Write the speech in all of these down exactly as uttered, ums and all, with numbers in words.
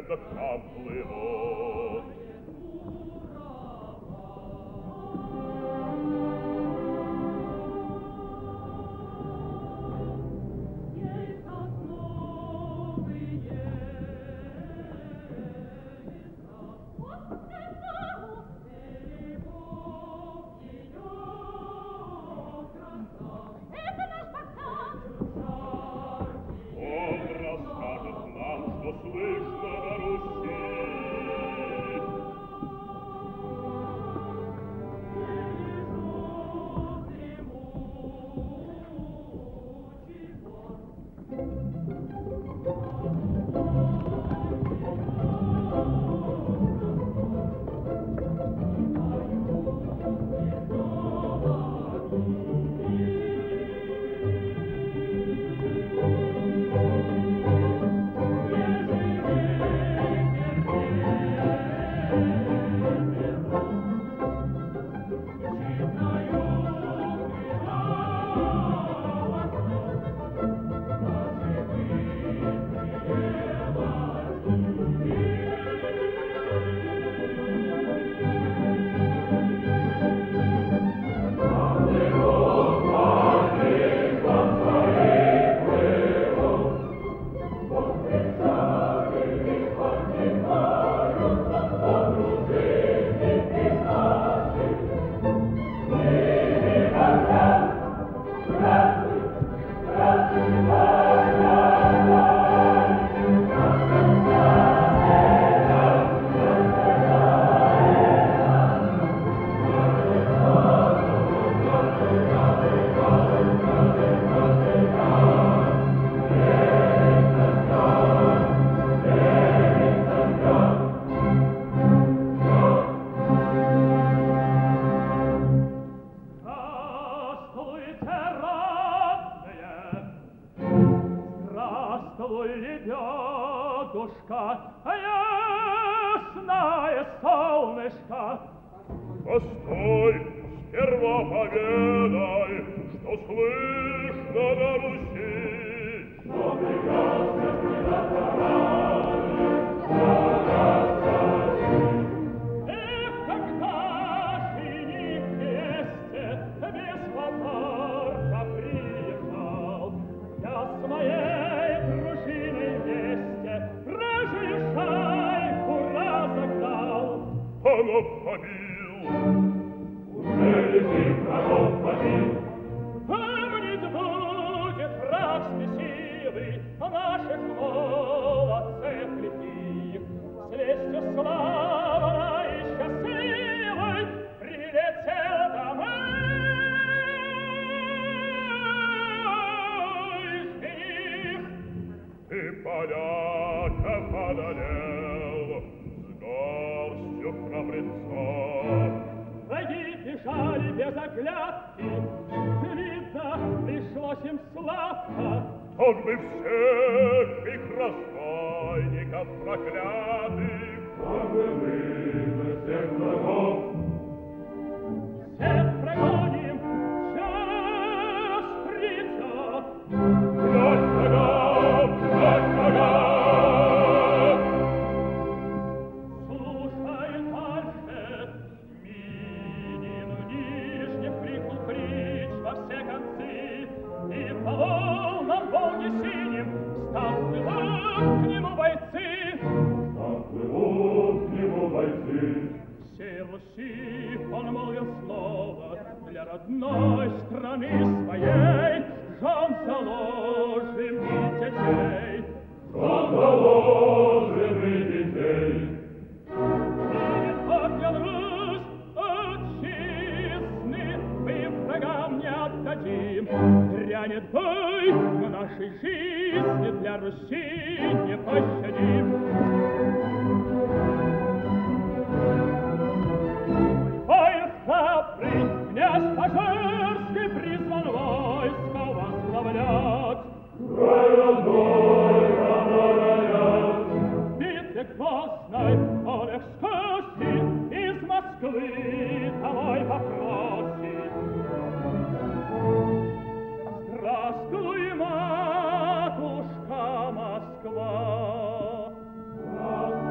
где-то там плывут. Постой, сперва поведай, что слышно на Руси. Что прекрасно предостарали, эх, когда жених вместе без подарка приехал, я с моей дружиной вместе разрешайку разогнал. Она побил. Уже ты врагов побил? Помнит будет враг спесивый наших молодцев лихих. С вестью славной и счастливой прилетел домой жених. Ты поляков одолел с горстью храбрецов. Враги бежали без оглядки, видно, пришлось им сладко. Он бы всех их разбойников проклятых, он бы выбил всех врагов. Всех прогоним, сейчас придет. Гнать врагов, гнать врагов. Всей Руси он молвил слово для родной страны своей. Жен заложим и детей, жен заложим и детей. И поднял Русь отчизны, мы врагам не отдадим. Грянет бой на нашей жизни, для Руси не пощадим. Храбрый князь Пожарский призван войско возглавлять. Край родной, родной ряд. Битве грозной он их скосит, из Москвы домой попросит. Здравствуй, матушка Москва! Здравствуй!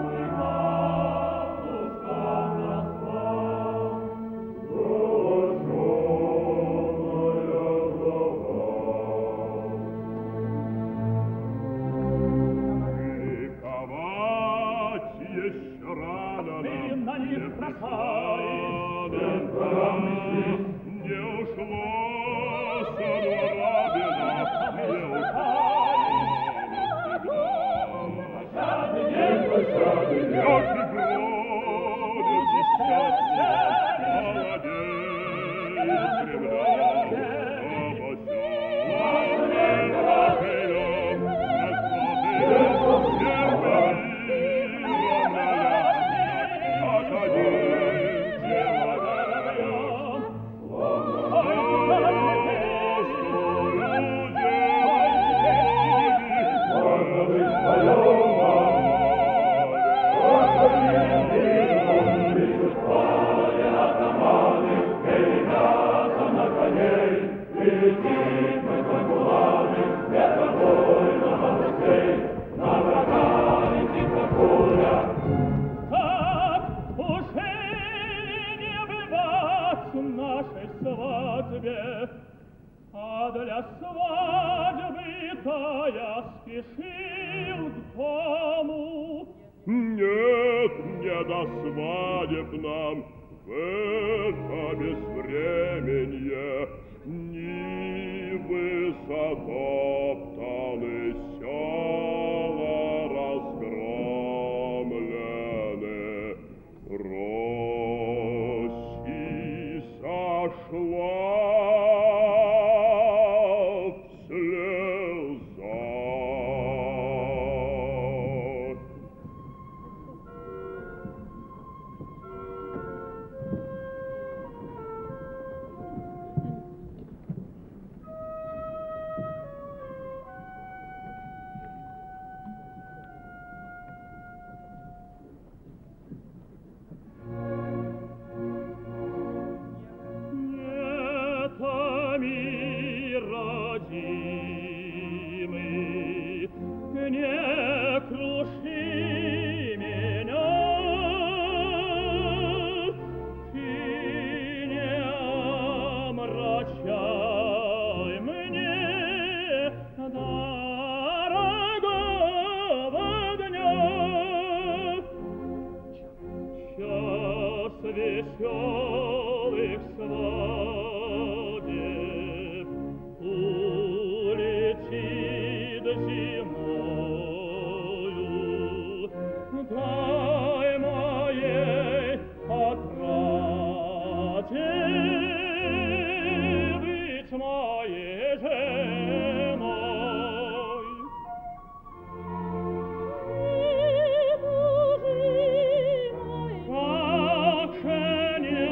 Ach, schön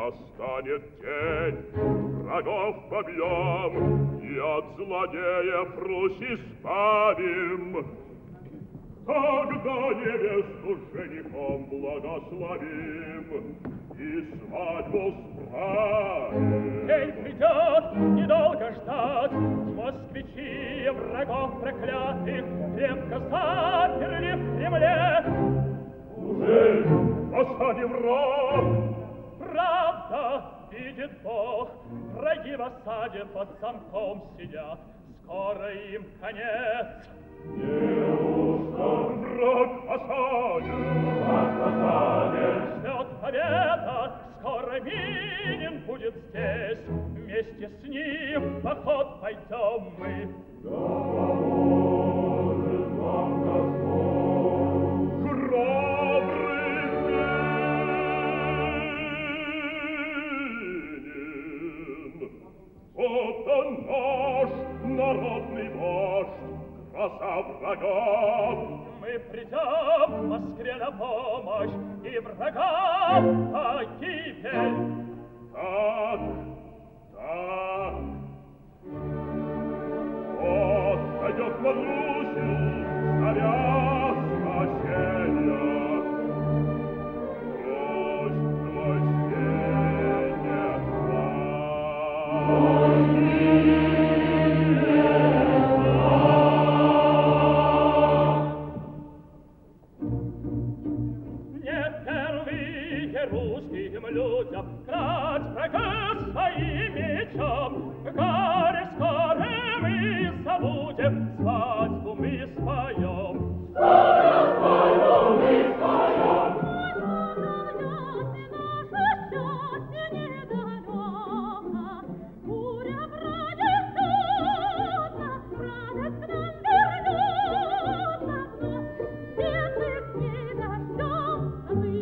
настанет день, врагов побьем и от злодеев Русь избавим. Тогда невесту женихом благословим и свадьбу справим. День придет, недолго ждать, москвичи врагов проклятых крепко заперли в Кремле. Уже в осаде враг. Правда, видит Бог, враги в осаде под замком сидят, скоро им конец. Неужто враг в осаде? Враг в осаде. Ждет победа, скоро Минин будет здесь. Вместе с ним в поход пойдем мы. Да поможет вам Господь, храбрый Минин. Вот он наш народный вождь, краса врагов. Мы придем в Москве на помощь и врагам погибель. Так, так. Вот пойдет над Русью царя спасенья. Пусть гостей не Русским людям крать врага своим мечом. Горе скоро мы забудем, свадьбу мы споем. Скоро свадьбу мы споем. Буря пройдет, радость нам вернется. Светлых дней дождемся мы.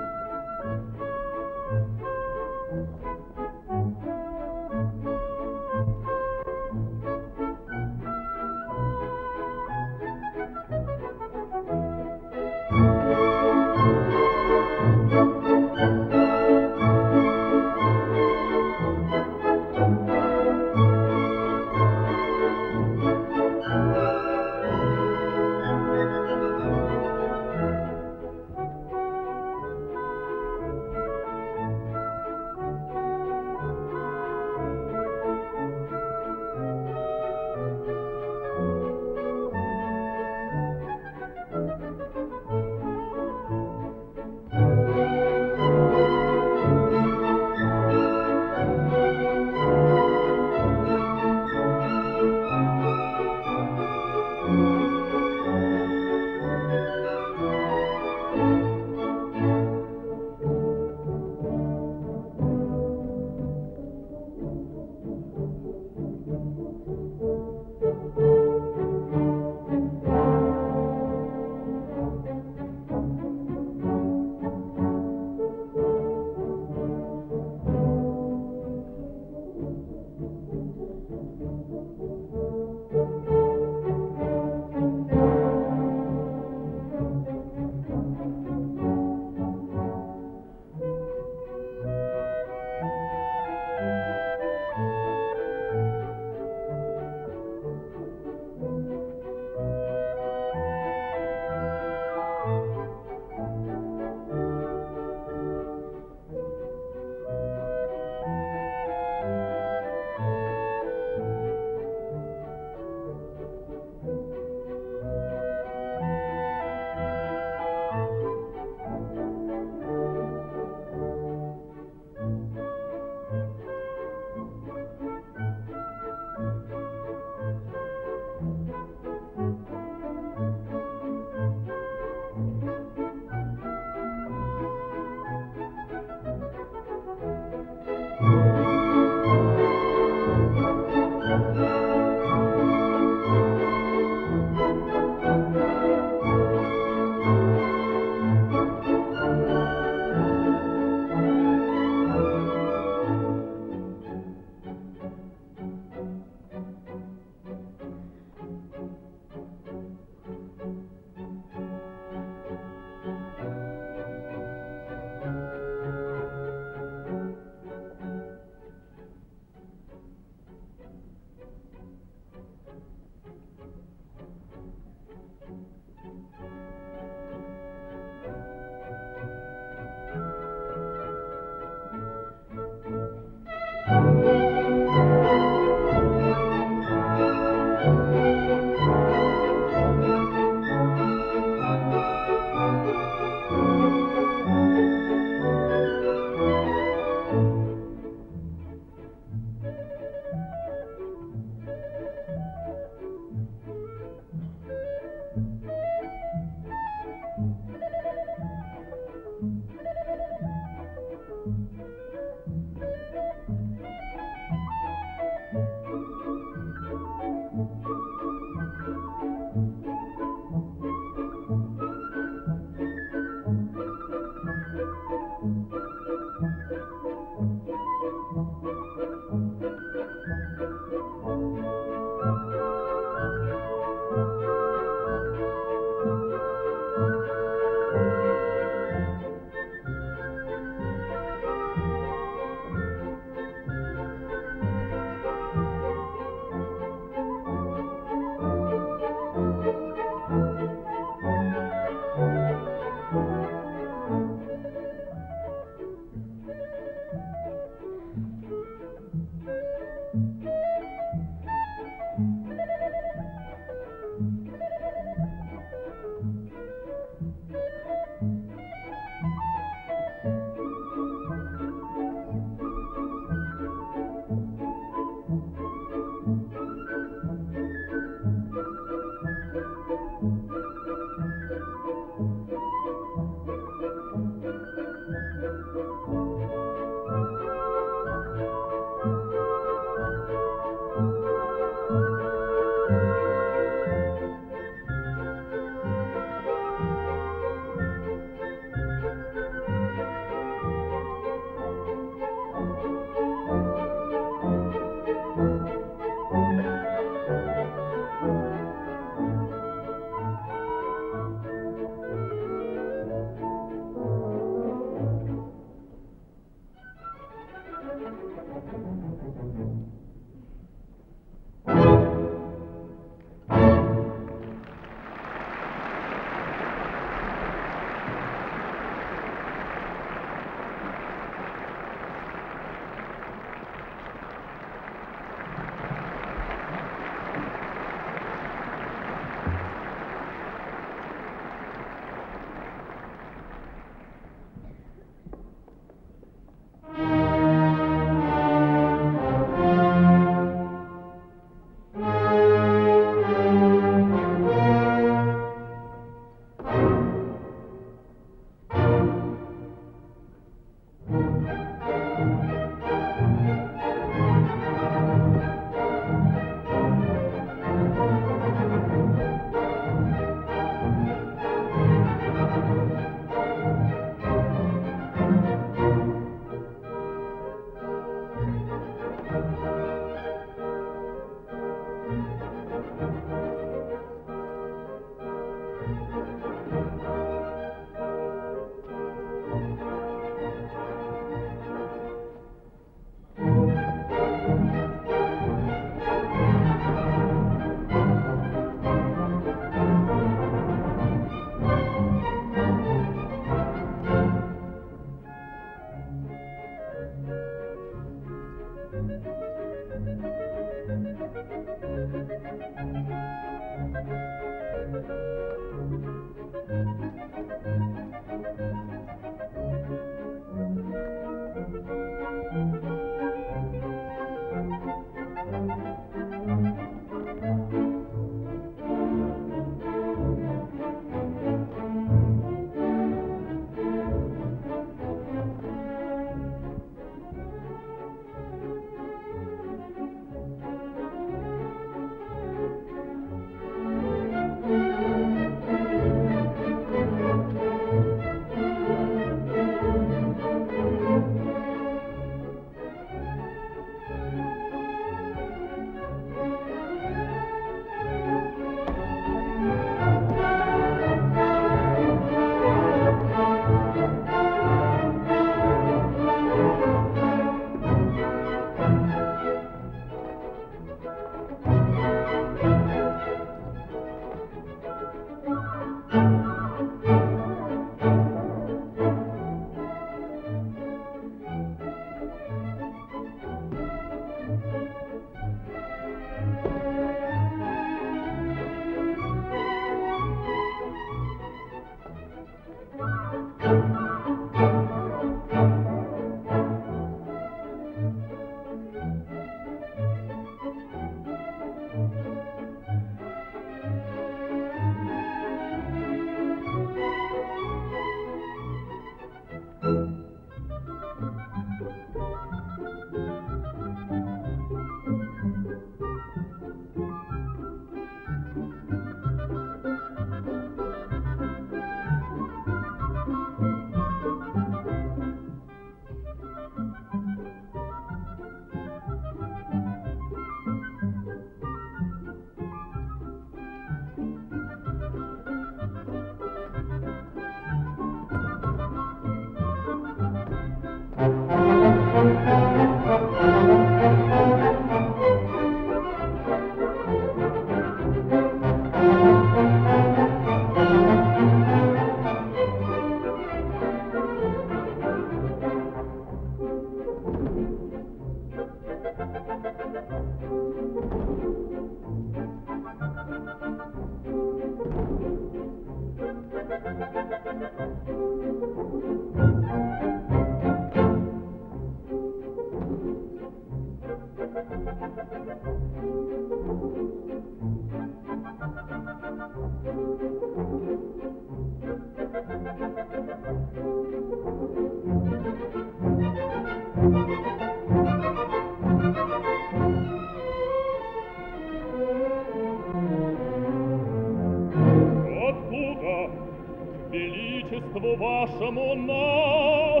Вашему нас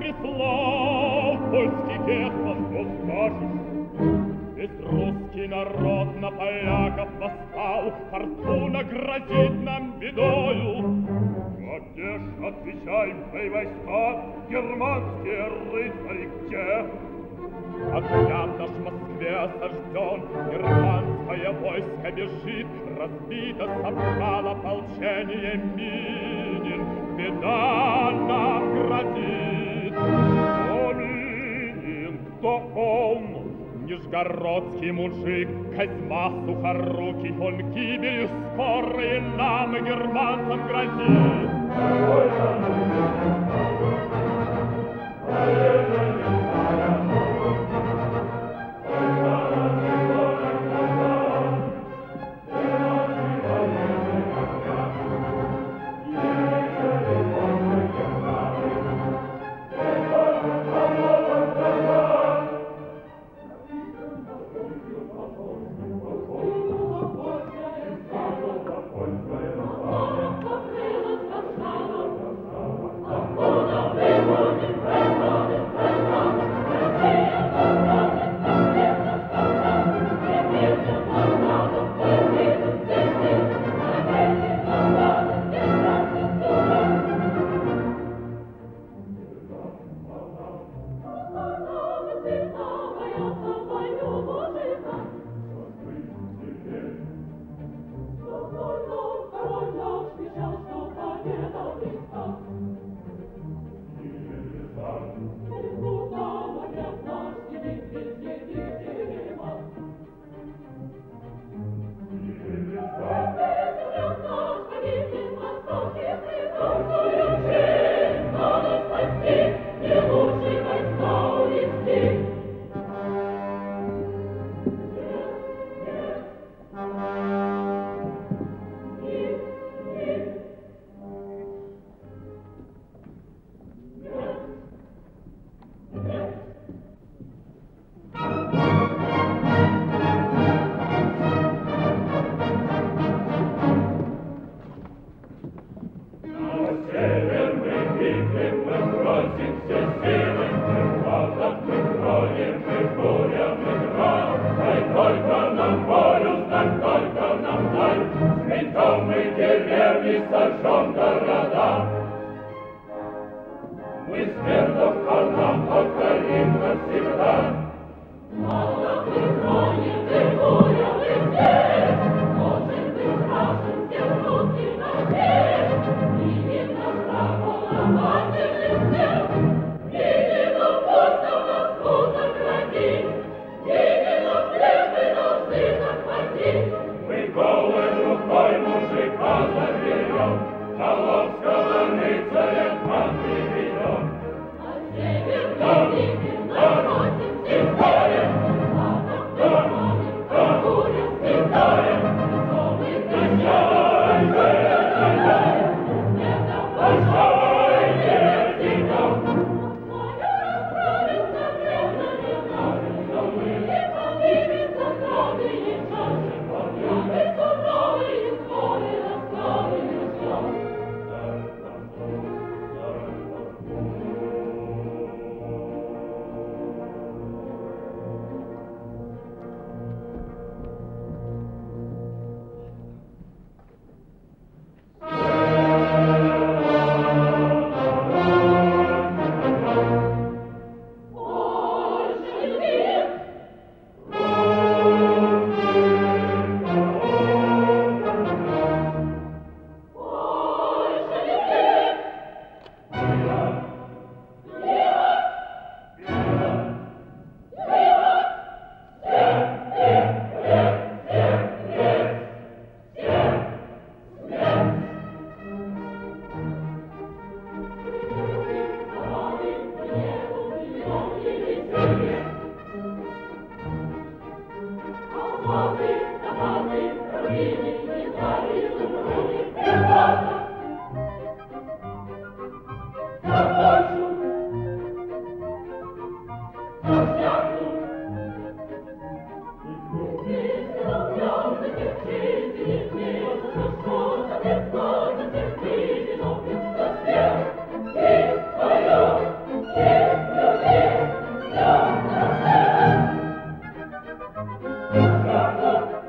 прислал польский гетман, что скажешь? Весь русский народ на поляков восстал, фортуна грозит нам бедою. А где ж, отвечай, твои войска, германские рыцари где? Отряд наш в Москве осажден, германское войско бежит, разбито собрало ополчение Минин, беда нам грозит. О, Минин, кто он? Нижегородский мужик, Козьма Сухорукий, он гибелью скорой нам и германцам грозит. Thank you. Thank you.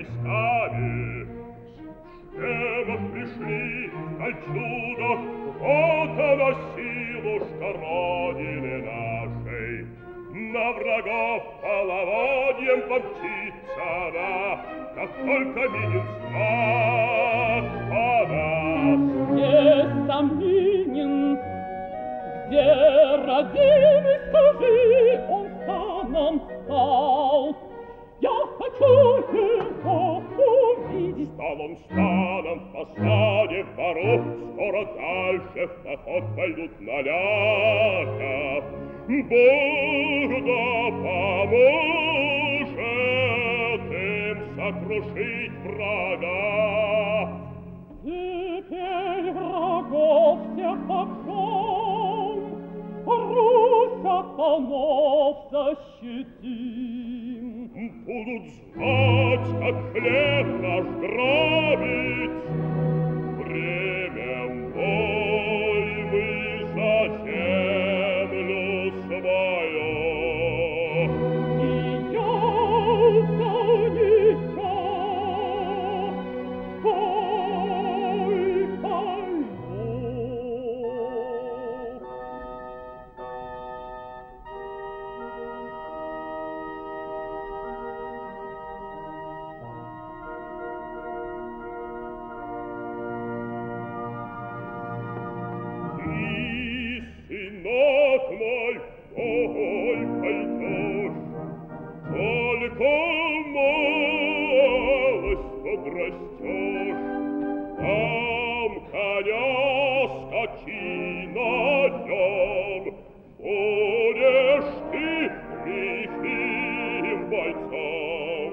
войсками. Шведов пришли в кольчугах, вот она силушка Родины нашей. На врагов половодьем помчится она, как только минет знак подаст. Несомненен, где родимый, скажи, он станом стал. Я хочу его увидеть. Стал он станом в посаде в бару, скоро дальше в поход пойдут на лято. Бог да поможет им сокрушить врага. Теперь врагов всех обжал, Русь от панов защитим. Будут знать, как хлеб наш грабить, временем войны за землю свою. И я за нее пой пою. Сынок мой, ой, пойдешь, только малость подрастешь, там коня скачи на нем, будешь ты лихим бойцом.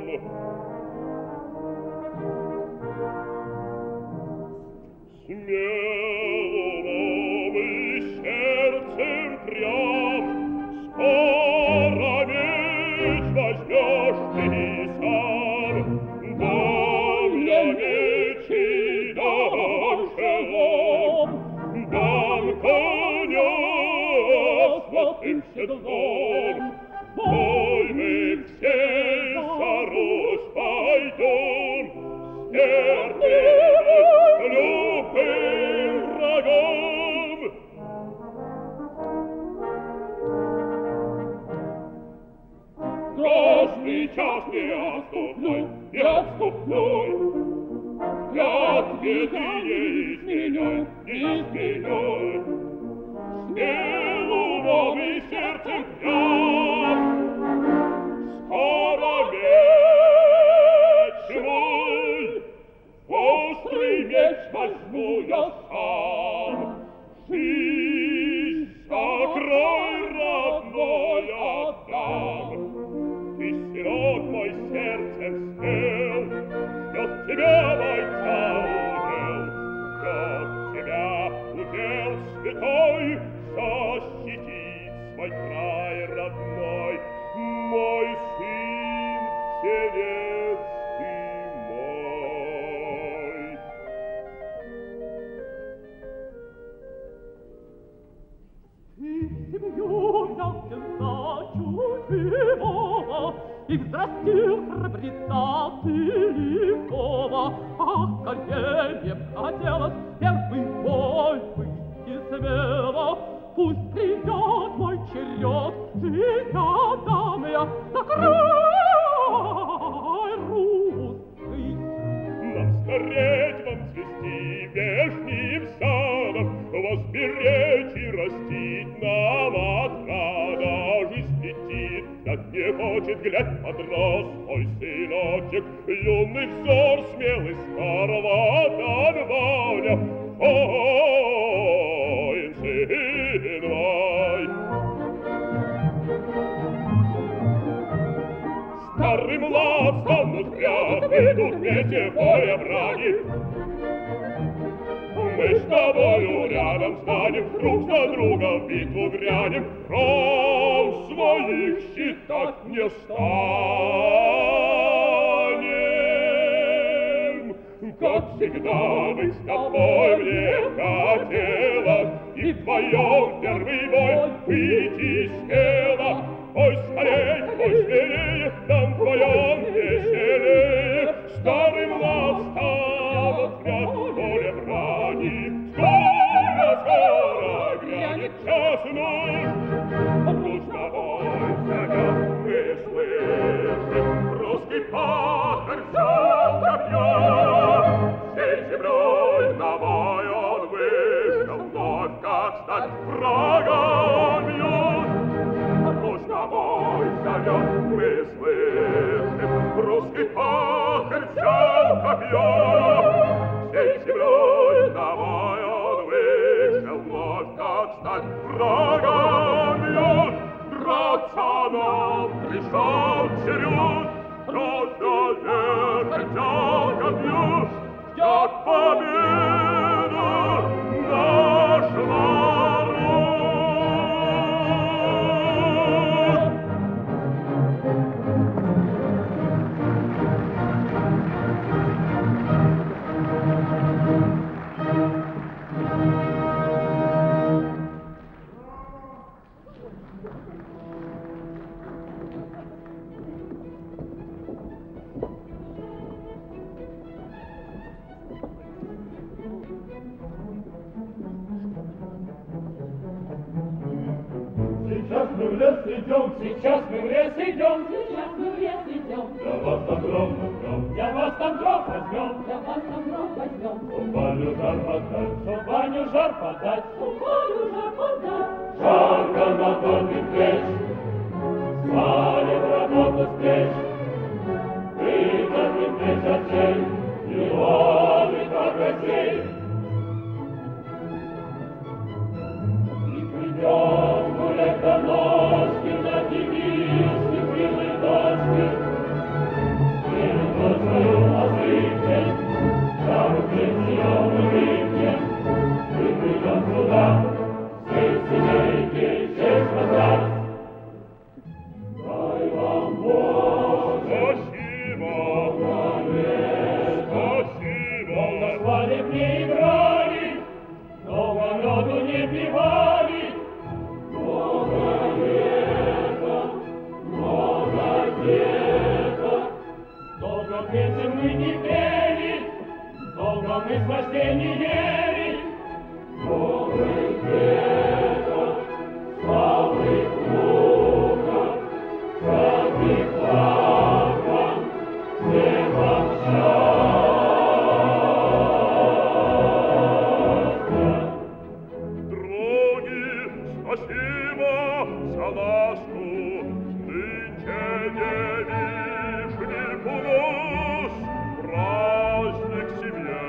Смелым и сердцем прям, скоро меч возьмешь ты сам. Дам я меч и дам шелом, дам коня золотым седлом. Бой мы все за Русь пойдем, смертным с любым врагом. Страшный час не отступной, не отступной. Клятве ты не изменяй, не изменяй. Смелым и сердцем прям, скоро меч мой, острый меч возьму я сам. Жизнь за край родной отдам. Ты, сирот мой, сердцем смел, ждет тебя бойца удел, ждет тебя удел святой, защитить свой край родной. Мой сын, телец ты мой. Ты семью взял сенца чужого и взрастил храбреца ты лихого. Ах, скорее хотелось первый бой выйти смело. Пусть придет мой черед, жизнь отдам я за край русский. Нам скореть вам цвести вешним садом, возберечь и растить нам отрада. Жизнь летит, как не хочет, глядь, подрос мой сыночек. Юный взор, смелый скоровадан воля, воин сын мой. Старый млад станут пряд, идут вместе в поле брани. Мы с тобою рядом станем, друг за другом битву грянем, ром своих считать не станем. Как всегда быть с тобой мне хотелось, и вдвоем в первый бой выйти смело. Ой, скорей, ой, смелее, нам вдвоем веселее, как стать врагом бьют. Пусть домой зовет, мы слышим, русский пахарь взял копье. Всей землей домой он вышел, вновь как стать врагом бьют. Драться нам пришел черед, кто наверх взял копье, ждет победу наш народ. Сейчас мы в лес идем, сейчас мы в лес идем, Сейчас мы в лес идем, для вас там дров возьмем, для вас там дров возьмем, для вас там дров возьмем, в баню жар подать, в баню жар подать, в баню жар подать. жарко на тонких плеч, свалит работу с плеч, выдохнет плеч очей, и ловит как осей. И придем гулять до ночи на девичьи милые дочки, перед свою озрите, жару пенсион выпьем, мы придем сюда, всей семейки честь воздать. Дай вам Боже, Спасибо, спасибо. долго свадеб не играли, долго меду не пивали, много лета, много деток, долго песен мы не пели, долго мы сластей не ели, много деток, славных внуков, всяких плаков, всем вам счастья. Дороги, спасибо за ласку, нынче девичник у нас, праздник семье.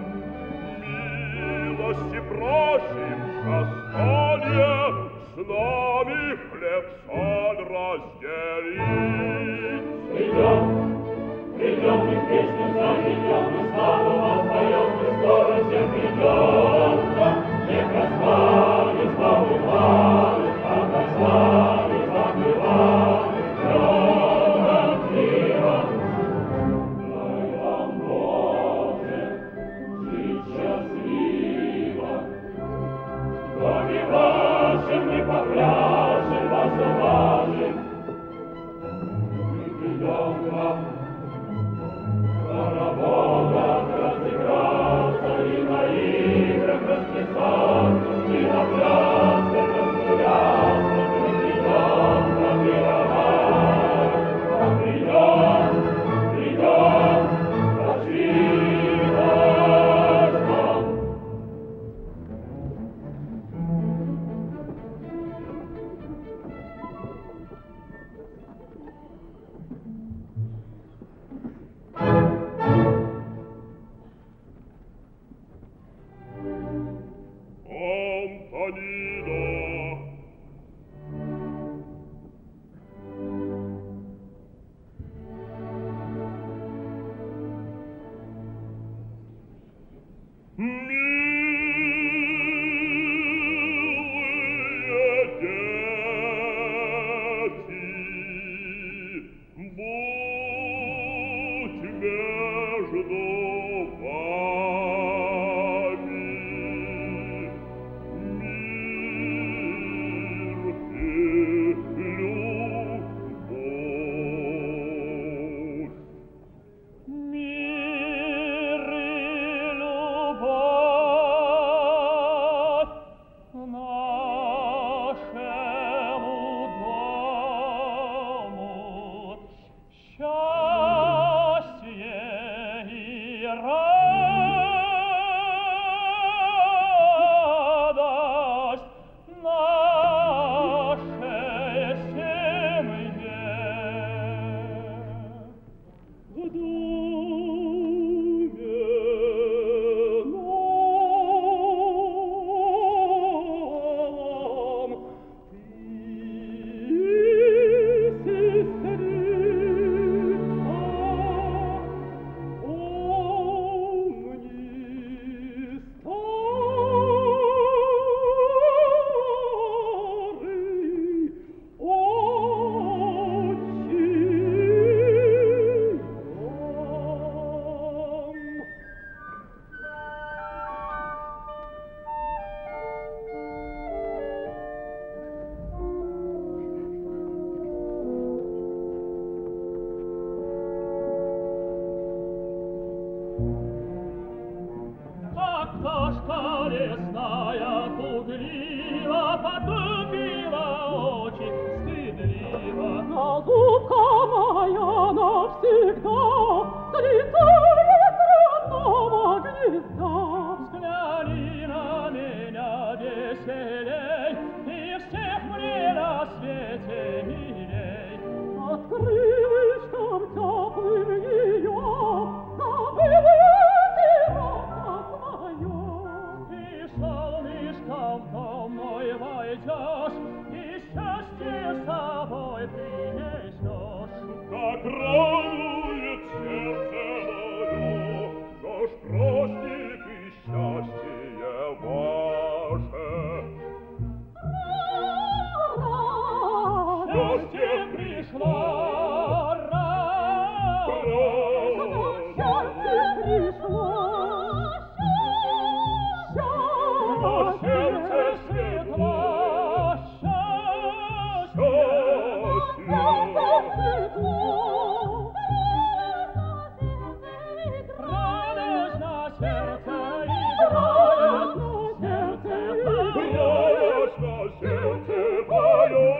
Милости просим, застолье, с нами хлеб соль разделить. Придем, придем, мы песню заведем, мы славу воспоем, мы скоро все придем. Не проспали, славу славы, а как славы, славы славы, много пива. Дай вам, Боже, жить счастливо. В доме вашем мы попляшем, вас уважим. Мы придем к вам, хороводах разыграться и на играх расписаться, и на плясках разгуляться. Мы придем попировать, а придем, придем, пошли вас нам. навсегда слетает родного гнезда. Взгляни на меня веселей, и всех мне на свете милей. Открылись там теплым ее, забылось и родство свое. И солнышком в дом мой войдешь, и счастье с собой принесешь. Как радует сердце мое наш праздник и счастье ваше. Счастье пришло, радость, счастье пришло, счастье, сердце светло, счастье, сердце светло, радость на сердце играет, сердце поет, Радость на сердце поет.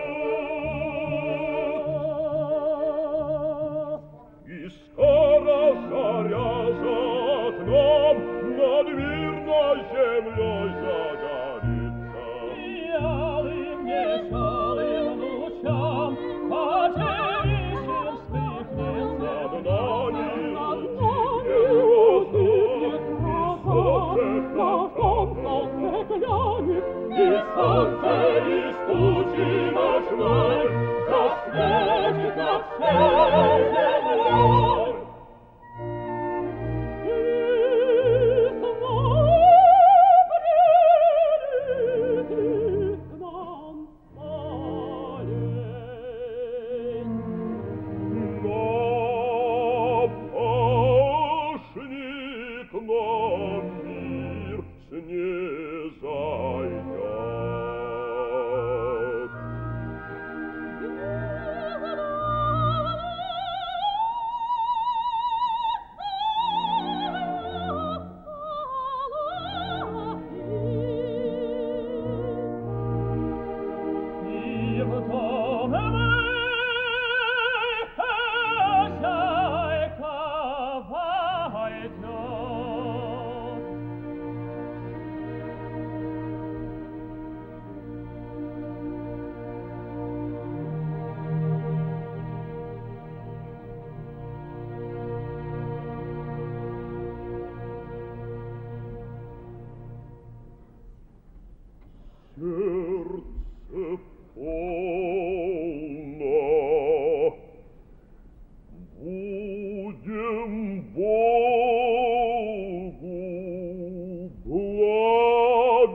И скоро заря за окном над мирной землей загорится. и алым веселым лучом поделись вспыхнет Над нами, нами утихнет воздух, на солнце глянет, и солнце из тучи ночной засветит над всей землей. Напашник на мир снизойдет. и в доме хозяйка войдет. Сердце полно, будем Богу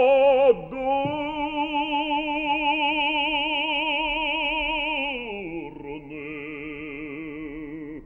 благодарны.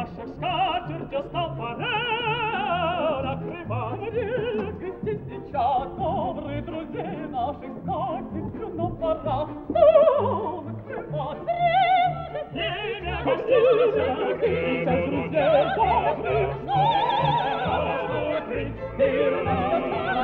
наших скатертью стал пора накрывать. Крестись сейчас, добрые друзей, наших скатертью нам пора стол накрывать. Время гостиницы, сейчас друзей добрых накрыть. Мир наш,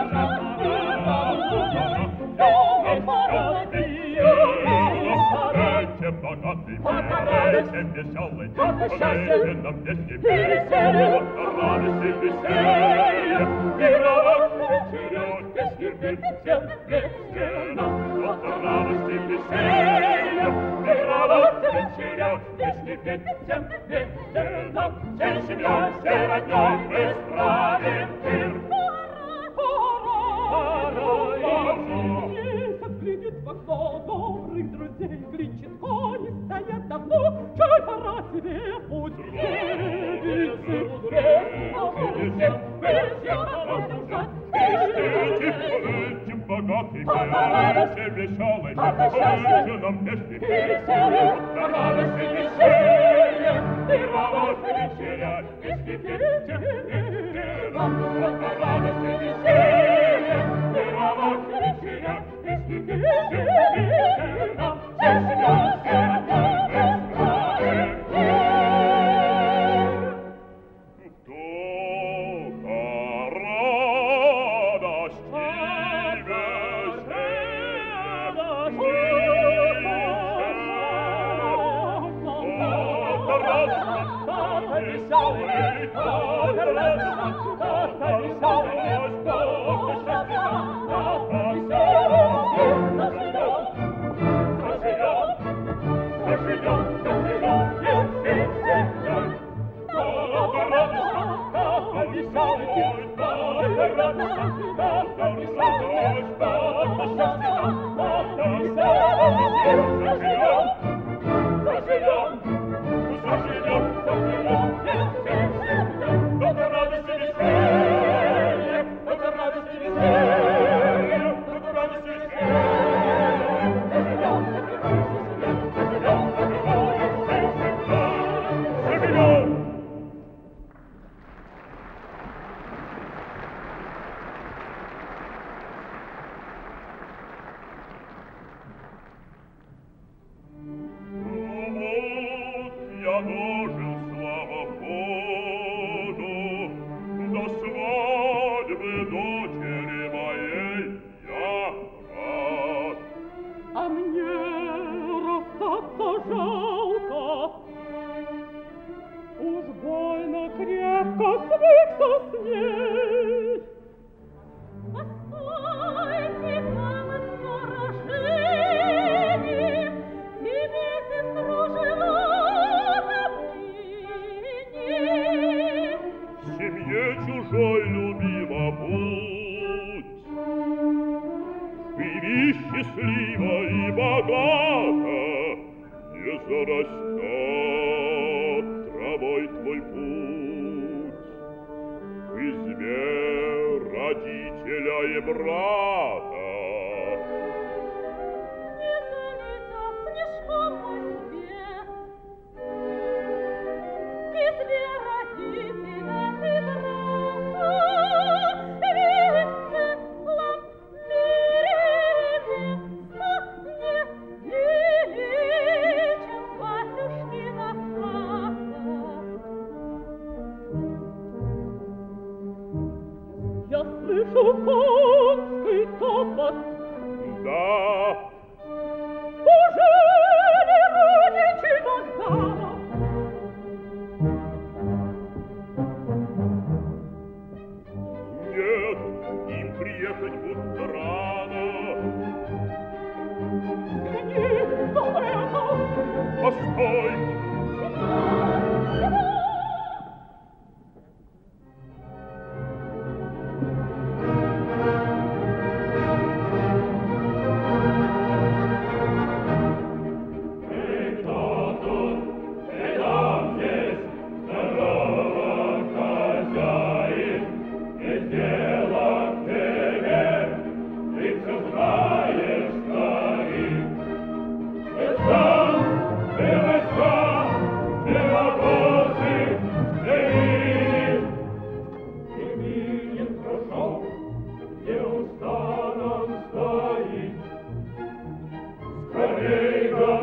Дайте богатый мир, дайте веселый, дайте нам песни петь, вот радости веселья, мировых вечерет, песни петь всем вместе, вот радости веселья, мировых вечерет, песни петь всем вместе, всей семьей, всей родней мы справим мир. Глядит в окно добрых друзей, кричит, кони стоят давно, чай пора тебе путь. Девицы, вместе, вместе, продолжать. Этим богатый мир, все веселый, поэзия нам песни петь. Радость и веселье, мировой вечеря, песни петь. Радость и веселье, мировой вечеря, песни петь. Я слышу конский топот,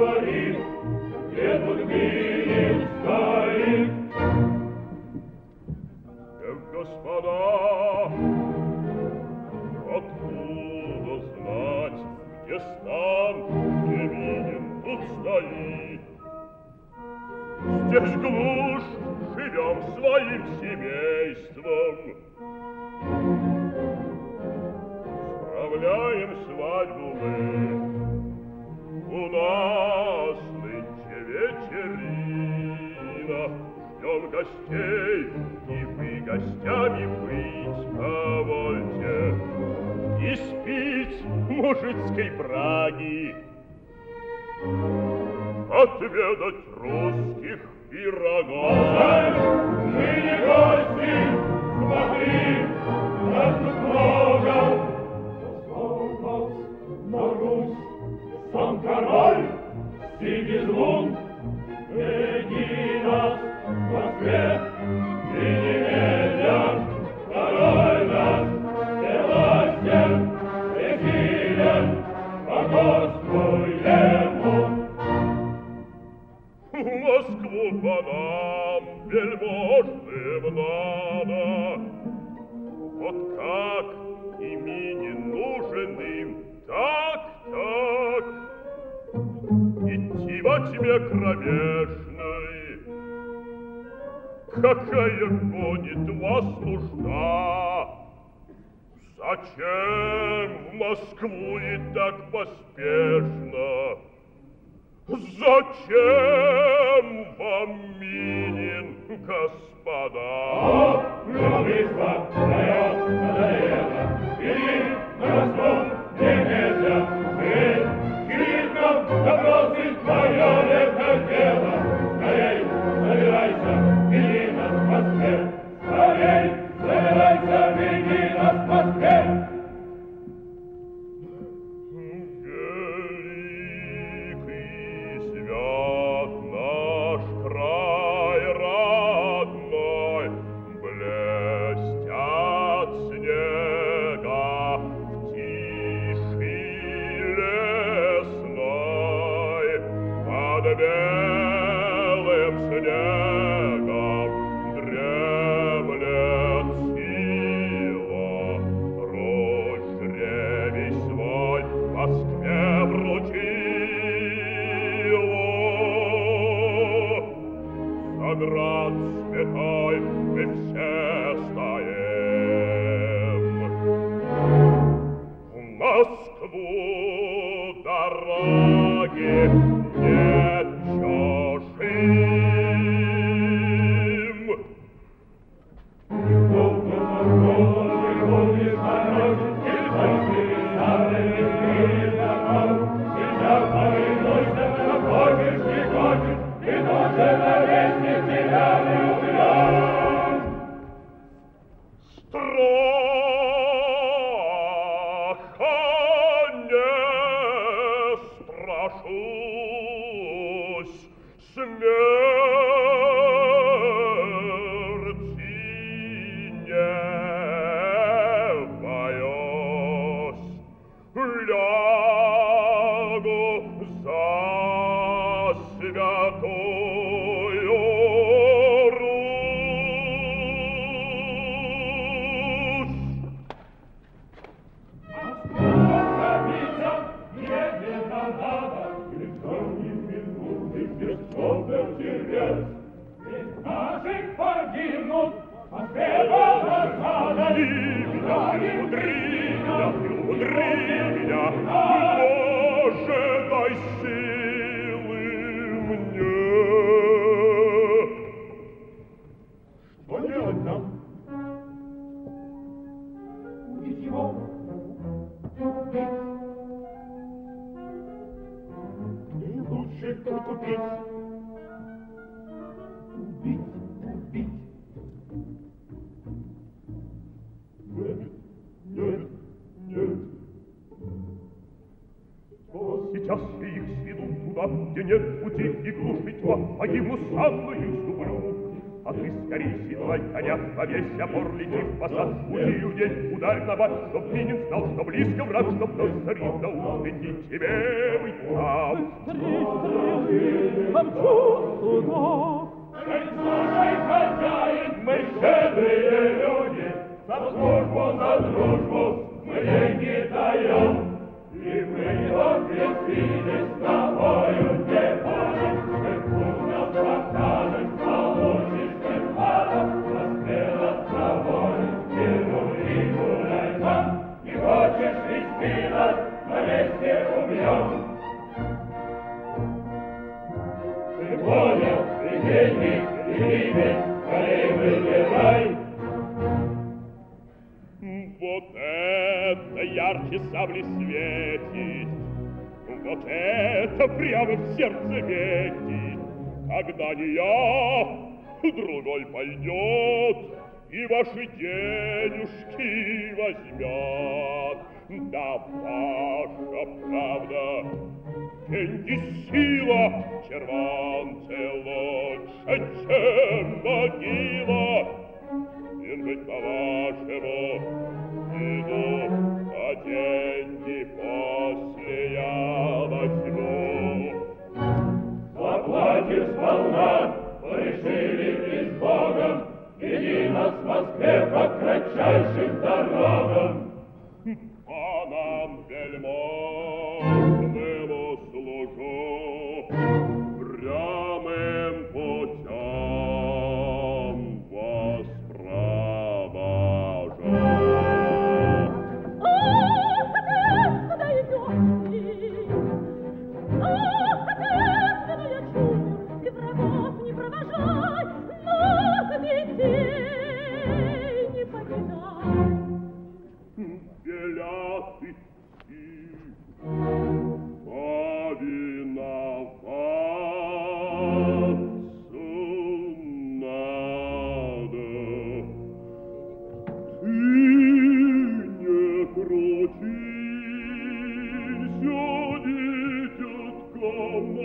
говорит, где тут Минин стоит. Эх, господа, откуда знать, где стан, где Минин тут стоит? Здесь глушь, живем своим семейством, справляем свадьбу мы. У нас нынче вечерина, ждем гостей, и вы гостями быть повольте. И спить мужицкой браги, отведать русских пирогов. Мы не гости, смотри, нас тут много. Позвал нас на Русь сам король Сигизмунд. Веди нас в Москве, и немедля король наш Севастьян пресилен, покорствуй ему. В Москву по нам, вельможным надо. Вот как и Минин нужен им, так, так. Идти во тьме кромешной, какая гонит вас нужда? Зачем в Москву и так поспешно? Зачем вам Минин, господа? Любопытство дает надоело, бери на Москву немедля. Ты криком допросить твое это дело. Скорей, собирайся, беги нас в Москве. Скорей, собирайся, беги нас в Москве. Град святой, мы все стоим. В Москву дороги нет чужим. Полно морковь, и помнишь народ, и пошли старые милые домов. И за повинуйся, что хочешь, не хочешь, и тоже на весне тебя не умрёшь. Страха не страшусь, смерти не боюсь. Лягу за святую Русь. Остановиться немедленно надо, никто не минуты без слова терять. Ведь наших погибнут, а сперва назада. И меня, и мудри меня, и мудри меня, Боже, дай силы мне. Что делать нам? Убить его. Убить. И лучше прикупить. Убить, убить. Нет, нет, нет. Сейчас я их сведу туда, где нет пути и глуши тьма, погибну сам, но их люблю. А ты скорей седлай коня, во весь опор лети в посад. Учи людей, ударь на бат, чтоб Минин знал, что близко враг, чтоб нас царит на устыни тебе быть там. Три помчу туда. Эй, слушай, хозяин, мы щедрые люди, за службу, за дружбу мы деньги даем. И мы его крестились с тобою, не будем, ты куда покажешь, получишь бесплатно, распела проводишь, миру и гуляй там. Не хочешь вести нас, на месте убьем. Ты понял, и деньги, и имя, скорей выбирай. Вот это ярче сабли светит, вот это прямо в сердце метит. Когда не я, другой пойдет и ваши денежки возьмет. Да ваша правда, деньги сила, червонцы лучше, чем могила. Ин быть по-вашему, иду, а деньги после я возьму. Заплатишь сполна, порешили и с Богом, веди нас в Москве по кратчайшим дорогам. Панам вельможному служу, прямым путем вас провожу. Ах, отец, куда идешь ты? Ах, отец, куда я чую, ты врагов не провожай, но детей не покидай. Велят идти, повиноваться надо. Ты не крутись, дитятка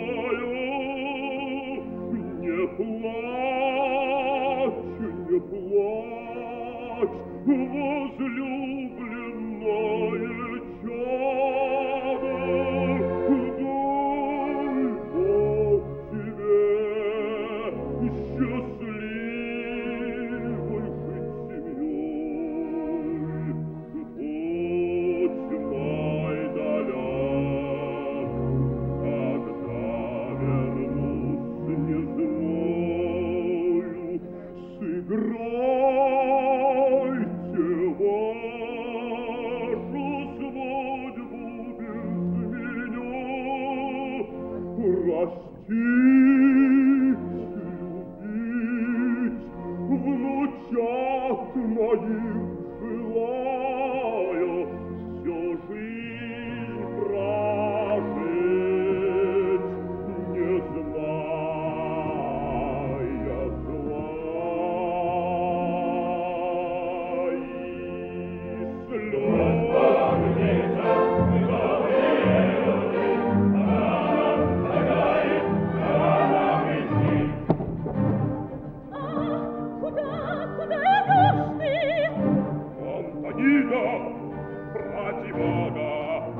моя, не плачь, не плачь, возлюбленное чадо, дай Бог тебе счастливой жить семьей. Путь мой далек, когда вернусь, не знаю, сыграйте вашу свадьбу без меня. Растить, любить, внучат моих желаю, всю жизнь прожить, не зная зла и слез. Куда, куда идешь ты? Антонина, ради Бога!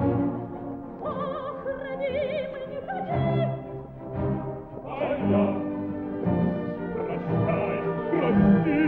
Ах, родимый, не ходи! Айда! Прощай, прости!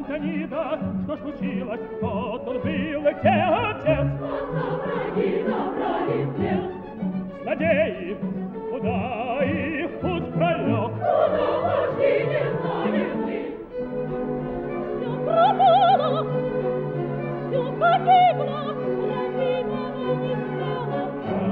Антонида, что ж случилось? Тот он был, где отец? Враги забрали плен. Злодеи, куда их путь пролег? Куда пошли, не знаем мы. Все пропало, все погибло, родимого не стало.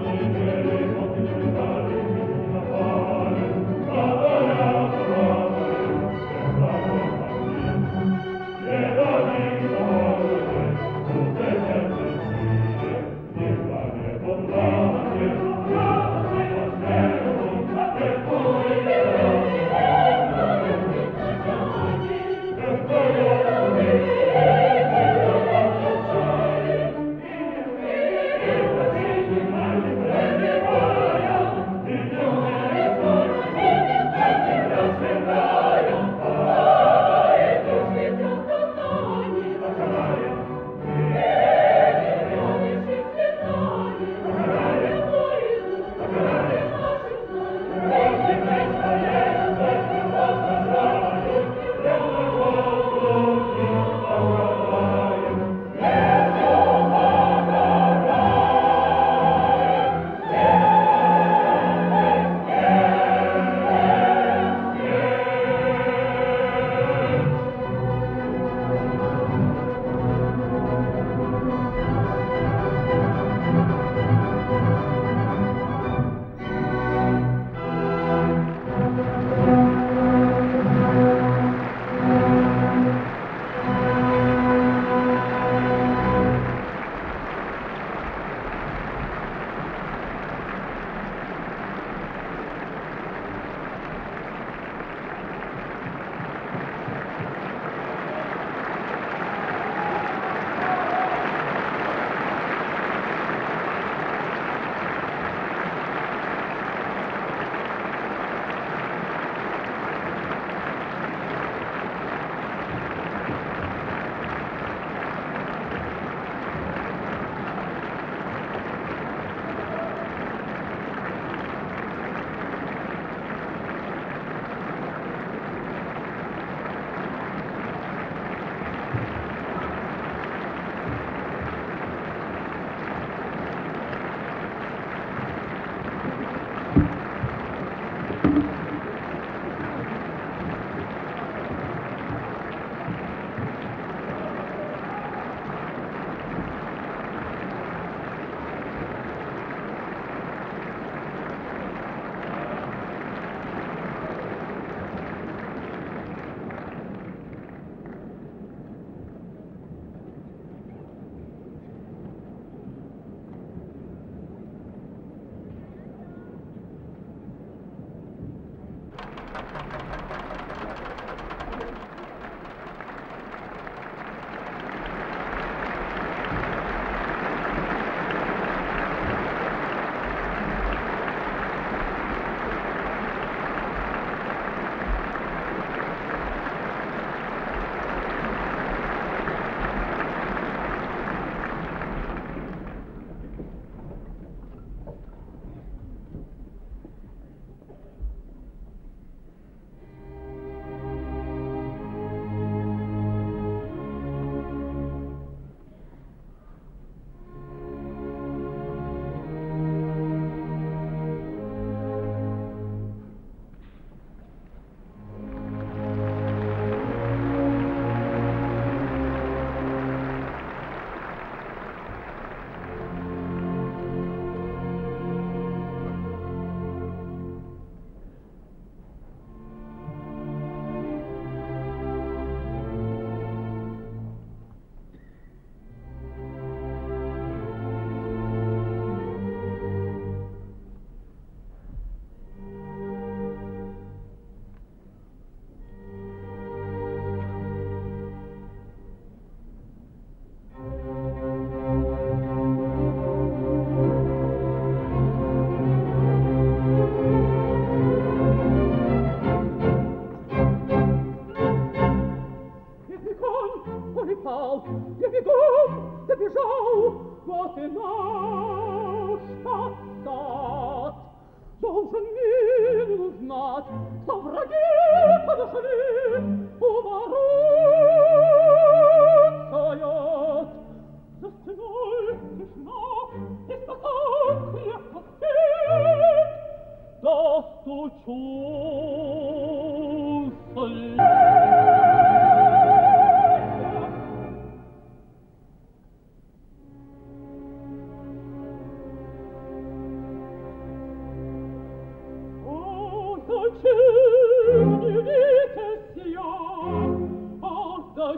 Должен мир узнать, что враги подошли у ворот.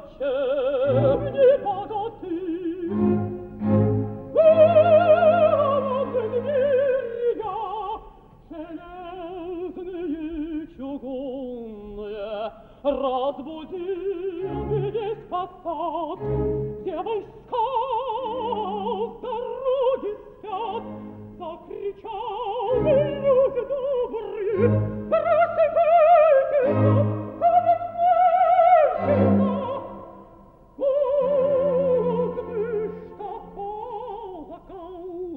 зачем не богаты? Железные, чугунные, разбудил весь посад, где войска с дороги спят. Закричал: люди добрые, просыпайтесь, поднимайтесь! Возьми, что колокол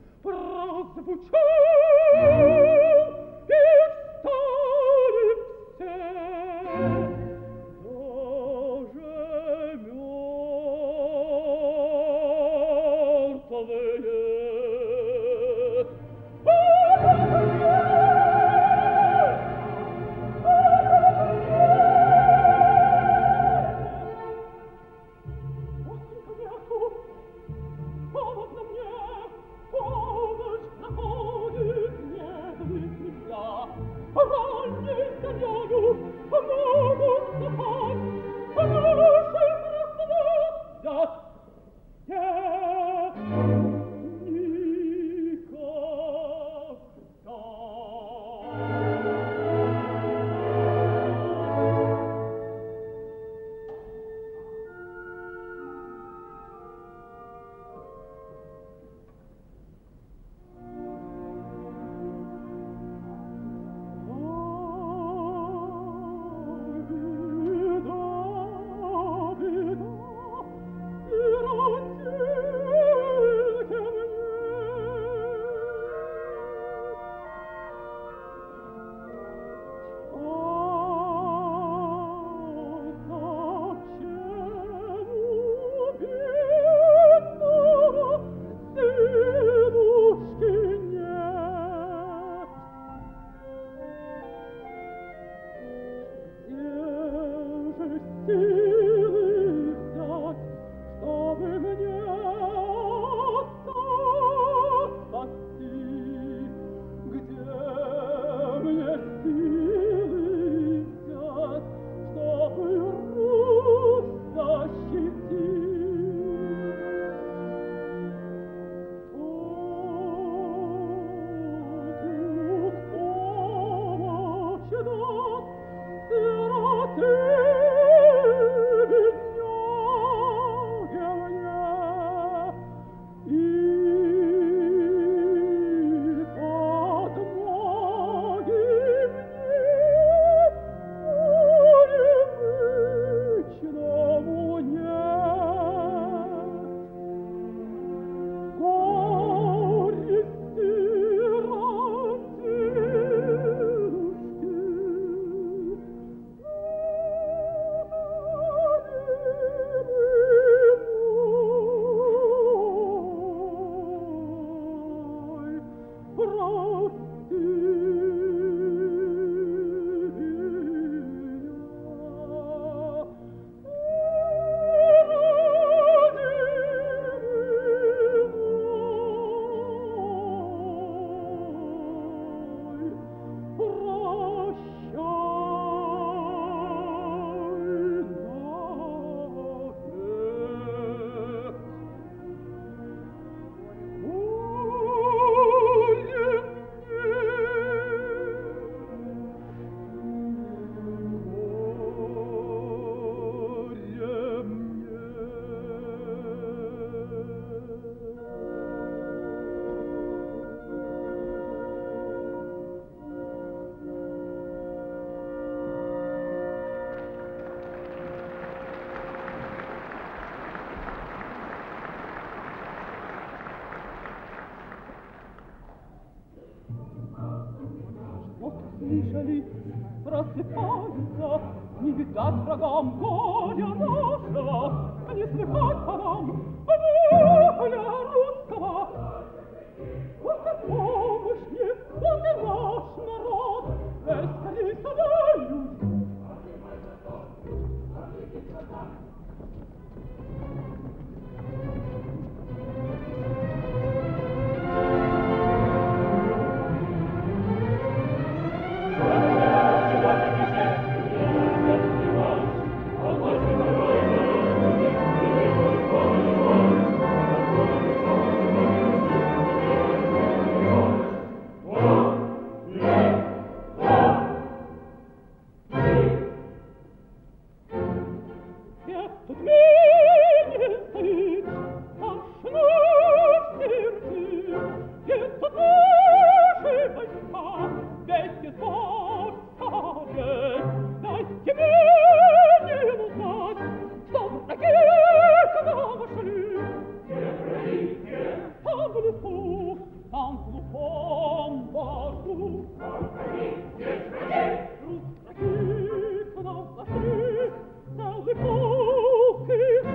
прозвучал, и встали все, даже мертвые. слышали, просыпаются, не видать врагам горя нашего, не слыхать по нам воля русского. Вот и помощь мне, вот и наш народ, весь скорей собою. Thank you. Thank you.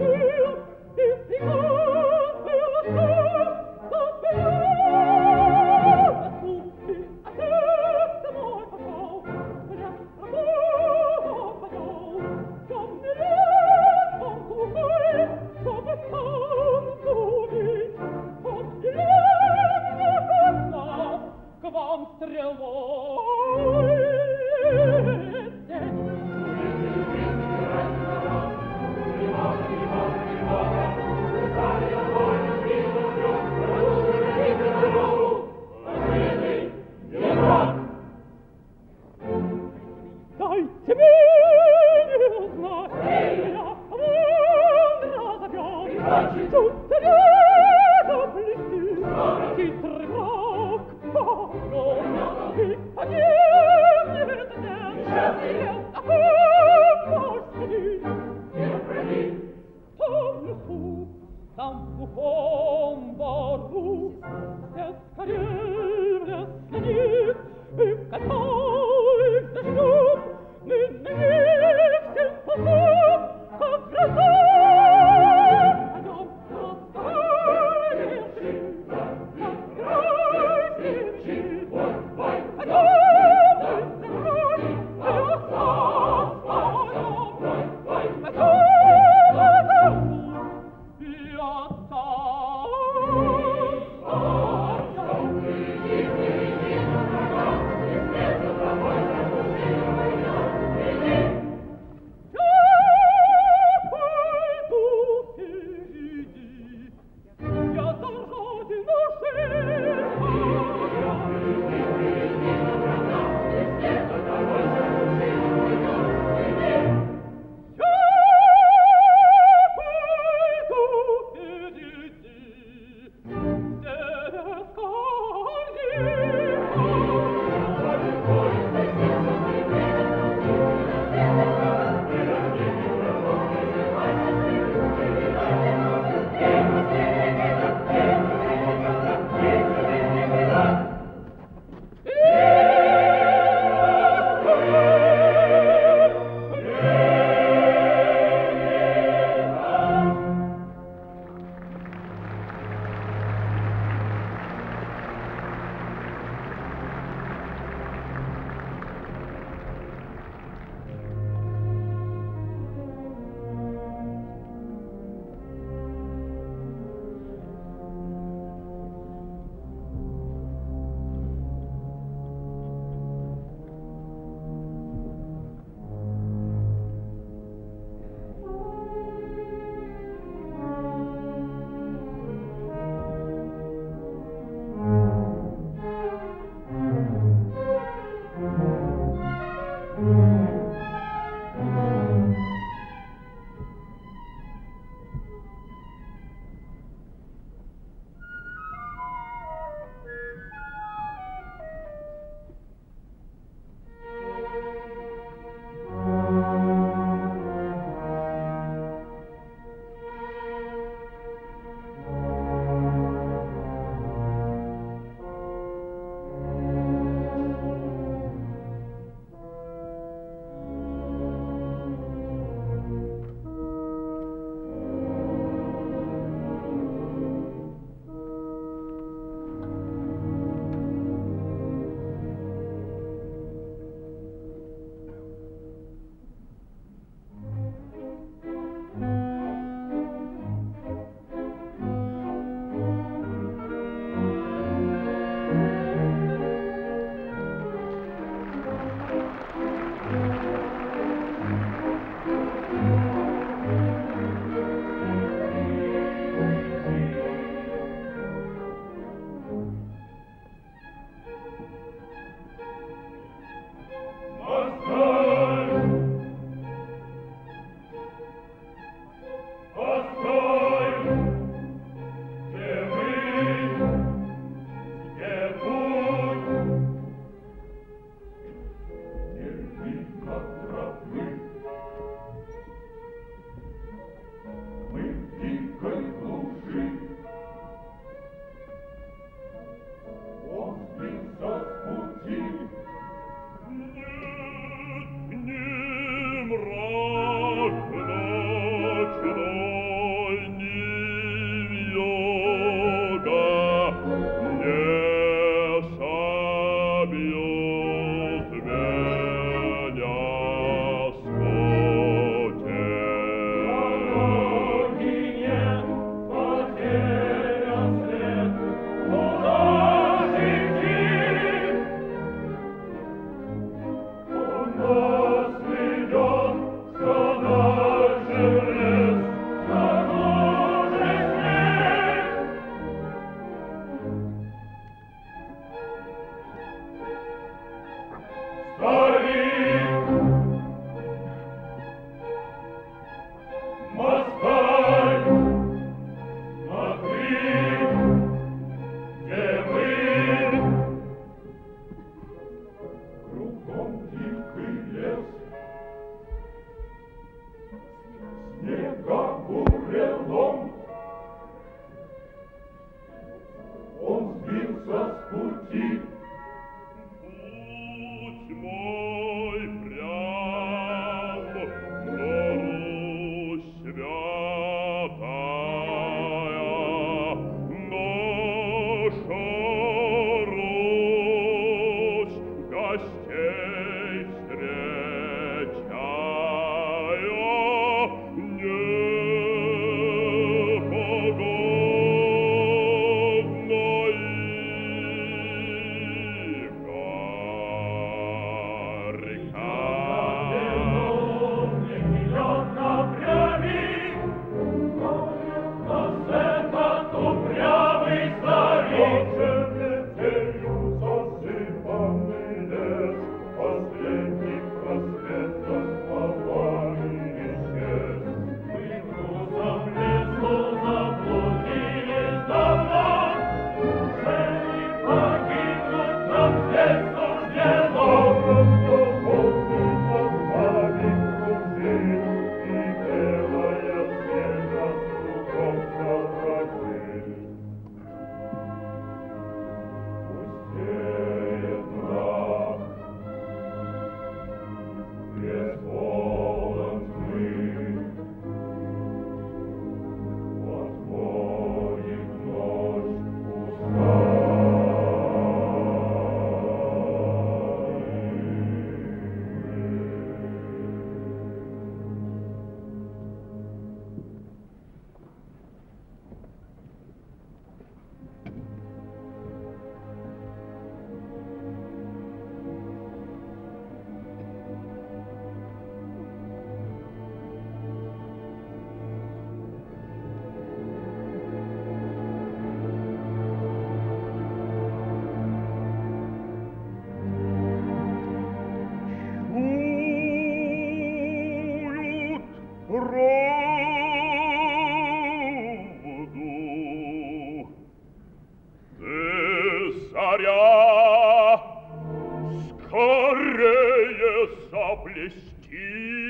возвести,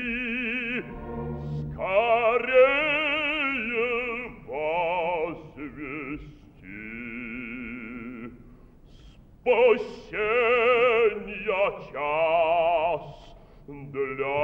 скорее возвести. Спасенья час для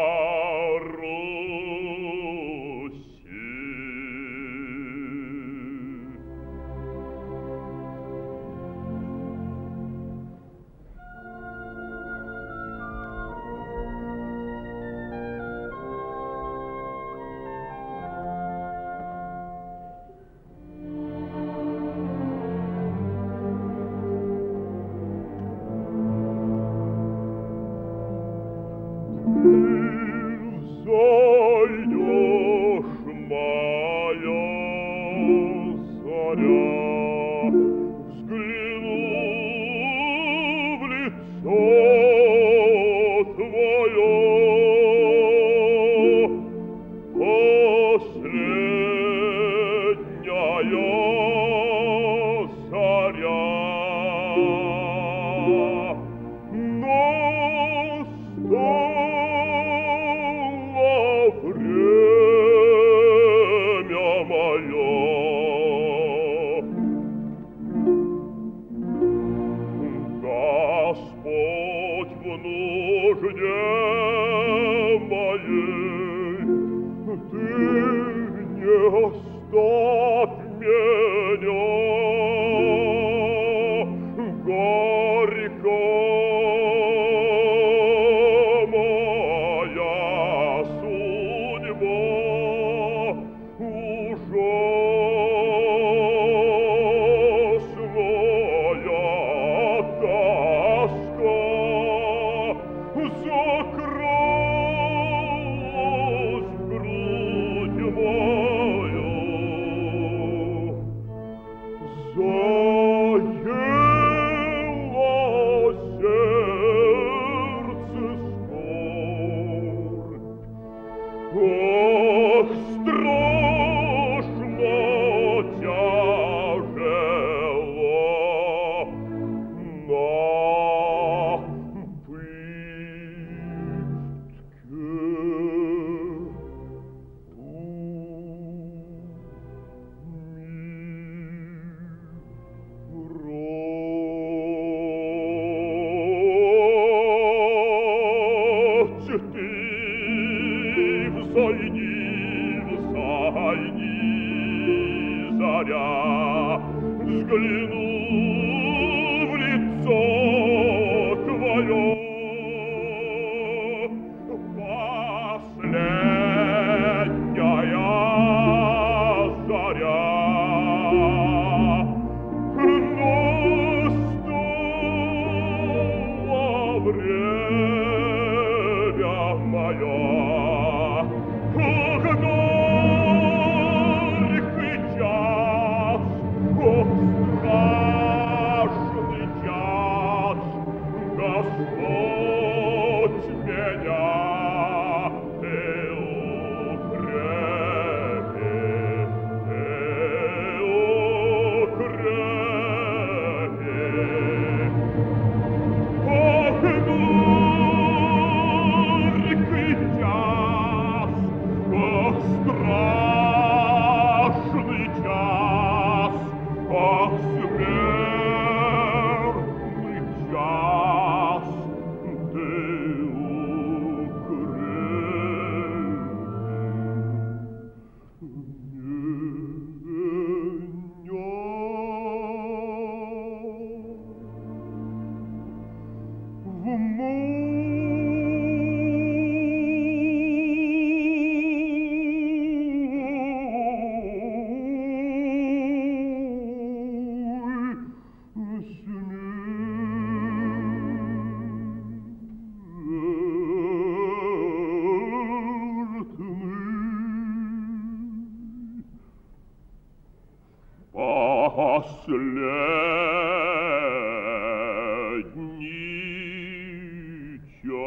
последний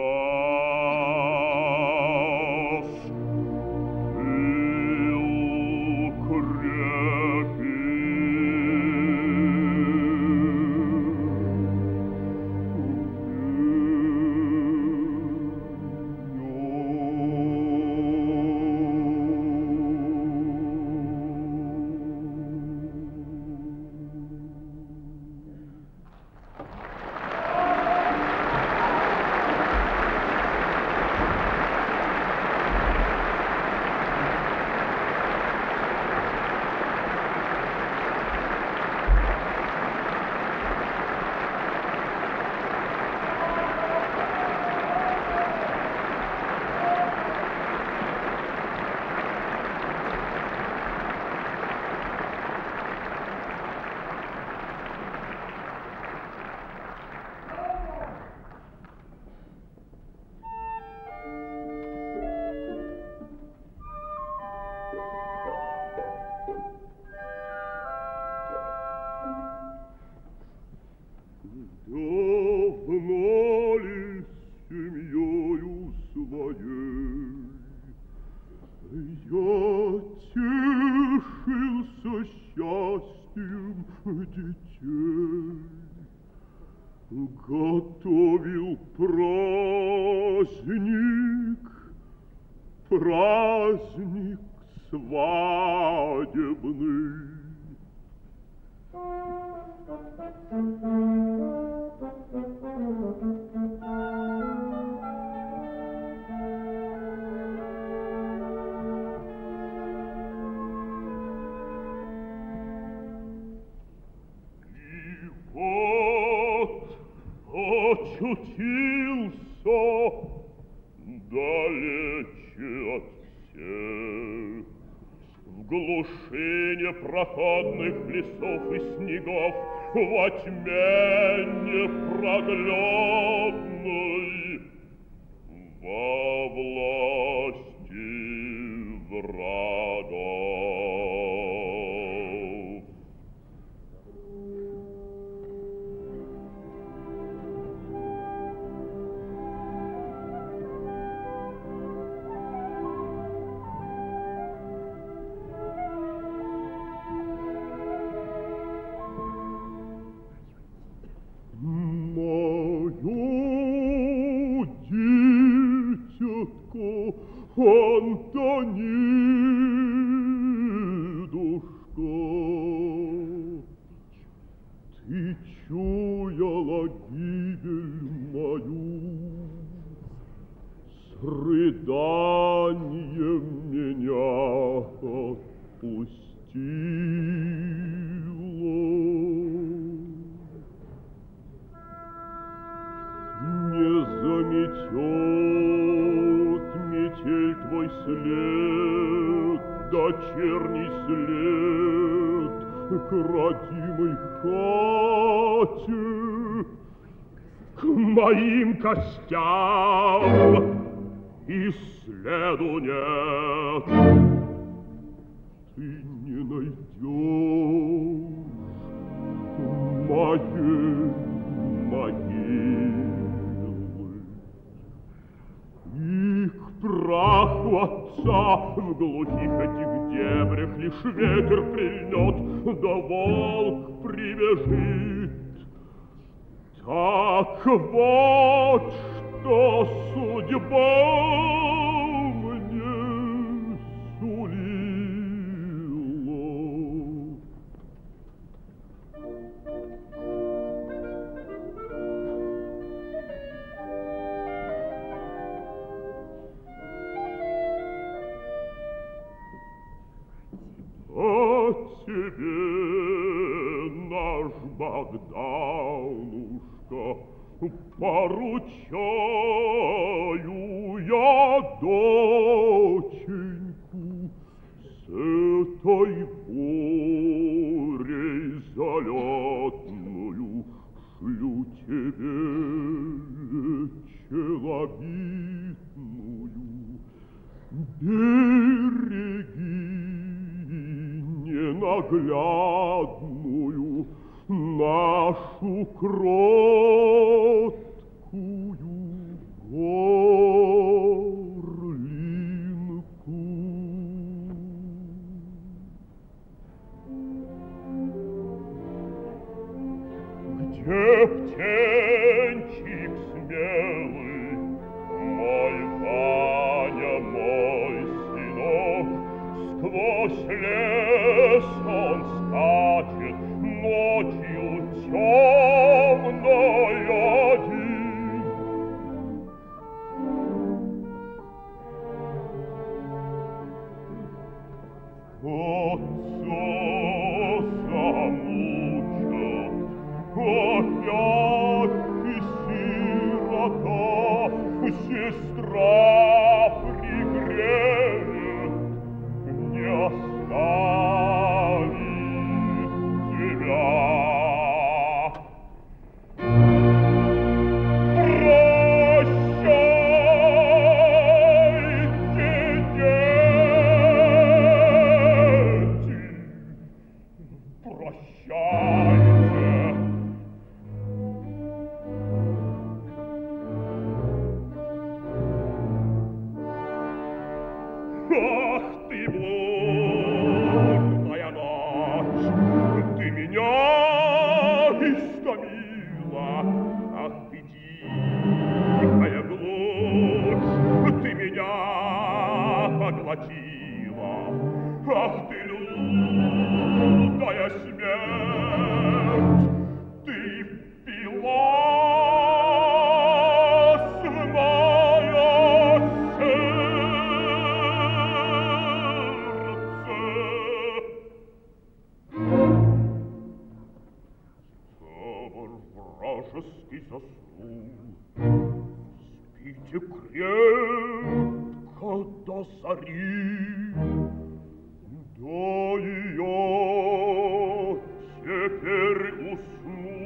час был крепкий. детей, готовил праздник, праздник свадебный. Очутился далече от всех, в глуши непроходных лесов и снегов, во тьме непроглядной, во власти врагов. Антонидушка, ты чуяла гибель мою, с рыданием меня отпустила. Не заметет метель твой след, дочерний след к родимой хате, к моим костям и следу нет. Ты не найдешь моей могилы. И к праху отца в глухих этих дебрях лишь ветер прильнет, да волк прибежит. Так вот, что судьба мне сулила. А тебе, наш Богданушка, поручаю я доченьку с этой бурей залетную, шлю тебе челобитную. Береги ненаглядную нашу кроткую горлинку. Где птенчик смелый, мой Ваня, мой сынок, сквозь лес он скачет ночью темной один. Отца замучат, опять и сирота, сестра пригреет, не оставит тебя. Прощайте, дети, Ах ты, лютая смерть! Ты впилась в мое сердце! Вражеский заснул. Спите крепко до зари. До ее теперь усну,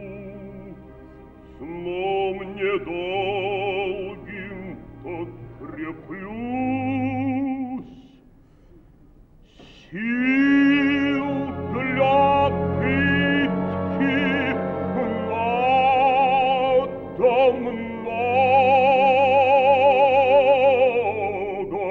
сном недолгим подкреплюсь. Сил для пытки надо много.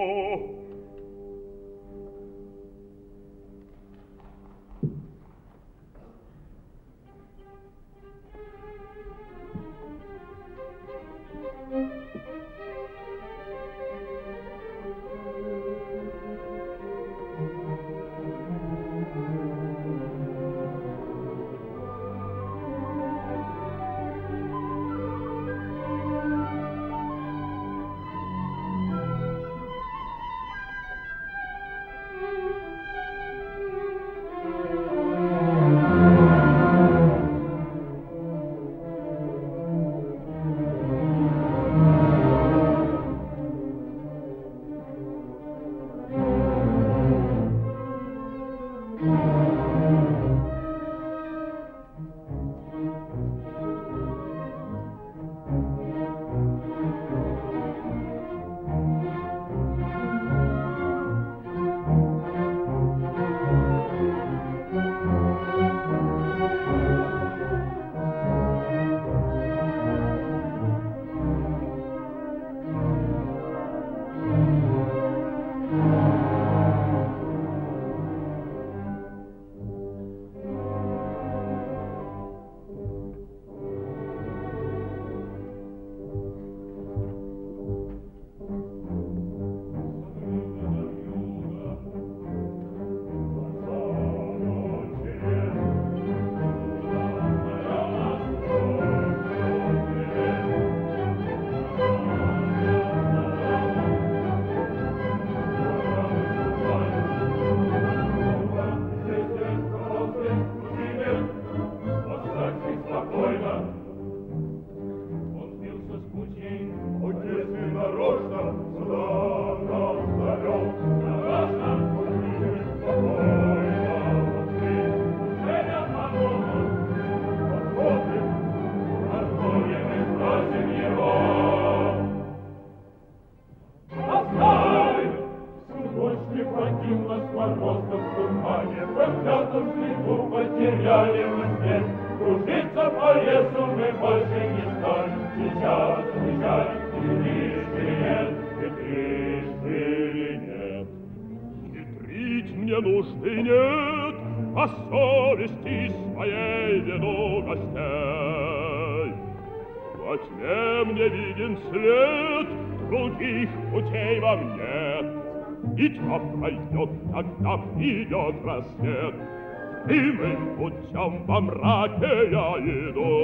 Когда придет рассвет, прямым путем во мраке я иду,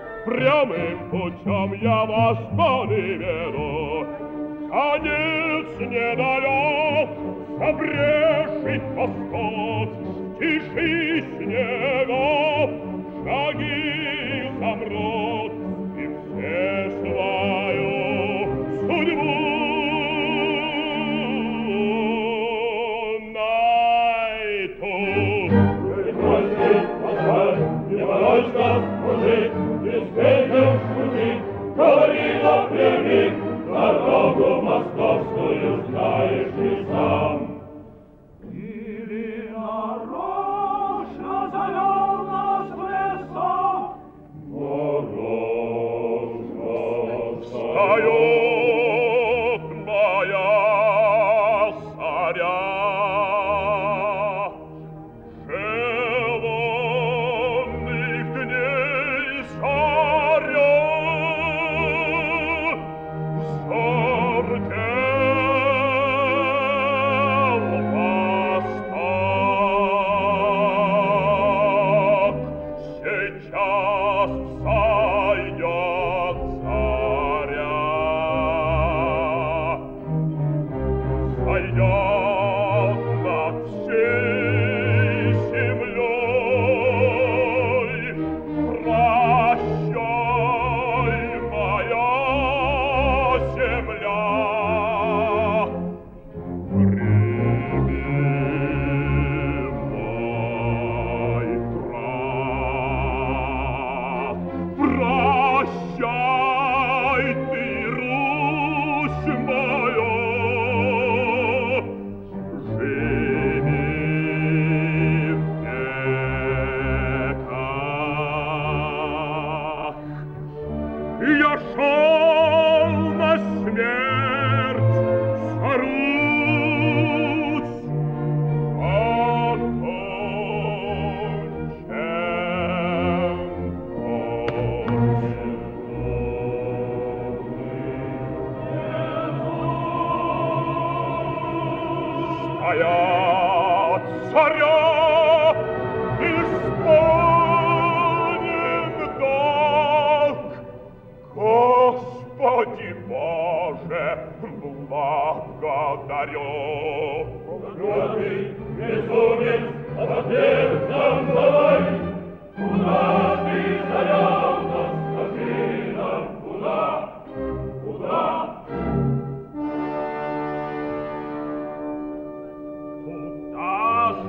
прямым путем я вас подведу. Конец недалек, забрешит восход, тиши снегов, шаги замрут, и все свою судьбу мужик, бесстыдный шутик, говори напрямик, дорогу московскую знаешь ли сам? Или нарочно завел нас в леса? Нарочно.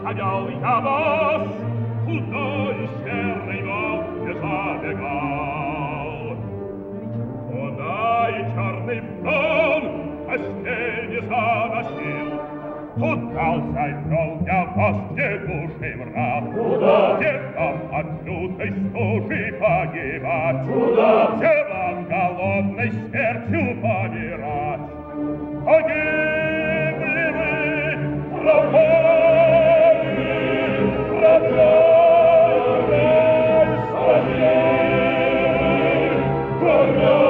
гонял я вас, куда и серый волк не забегал. Куда и черный вдон постель не заносил, туда завел я вас, где души враг. Куда? Где там от лютой стужи погибать? Куда? Где вам голодной смертью помирать? Погибли вы, пропали, пропали, спасибо, горя.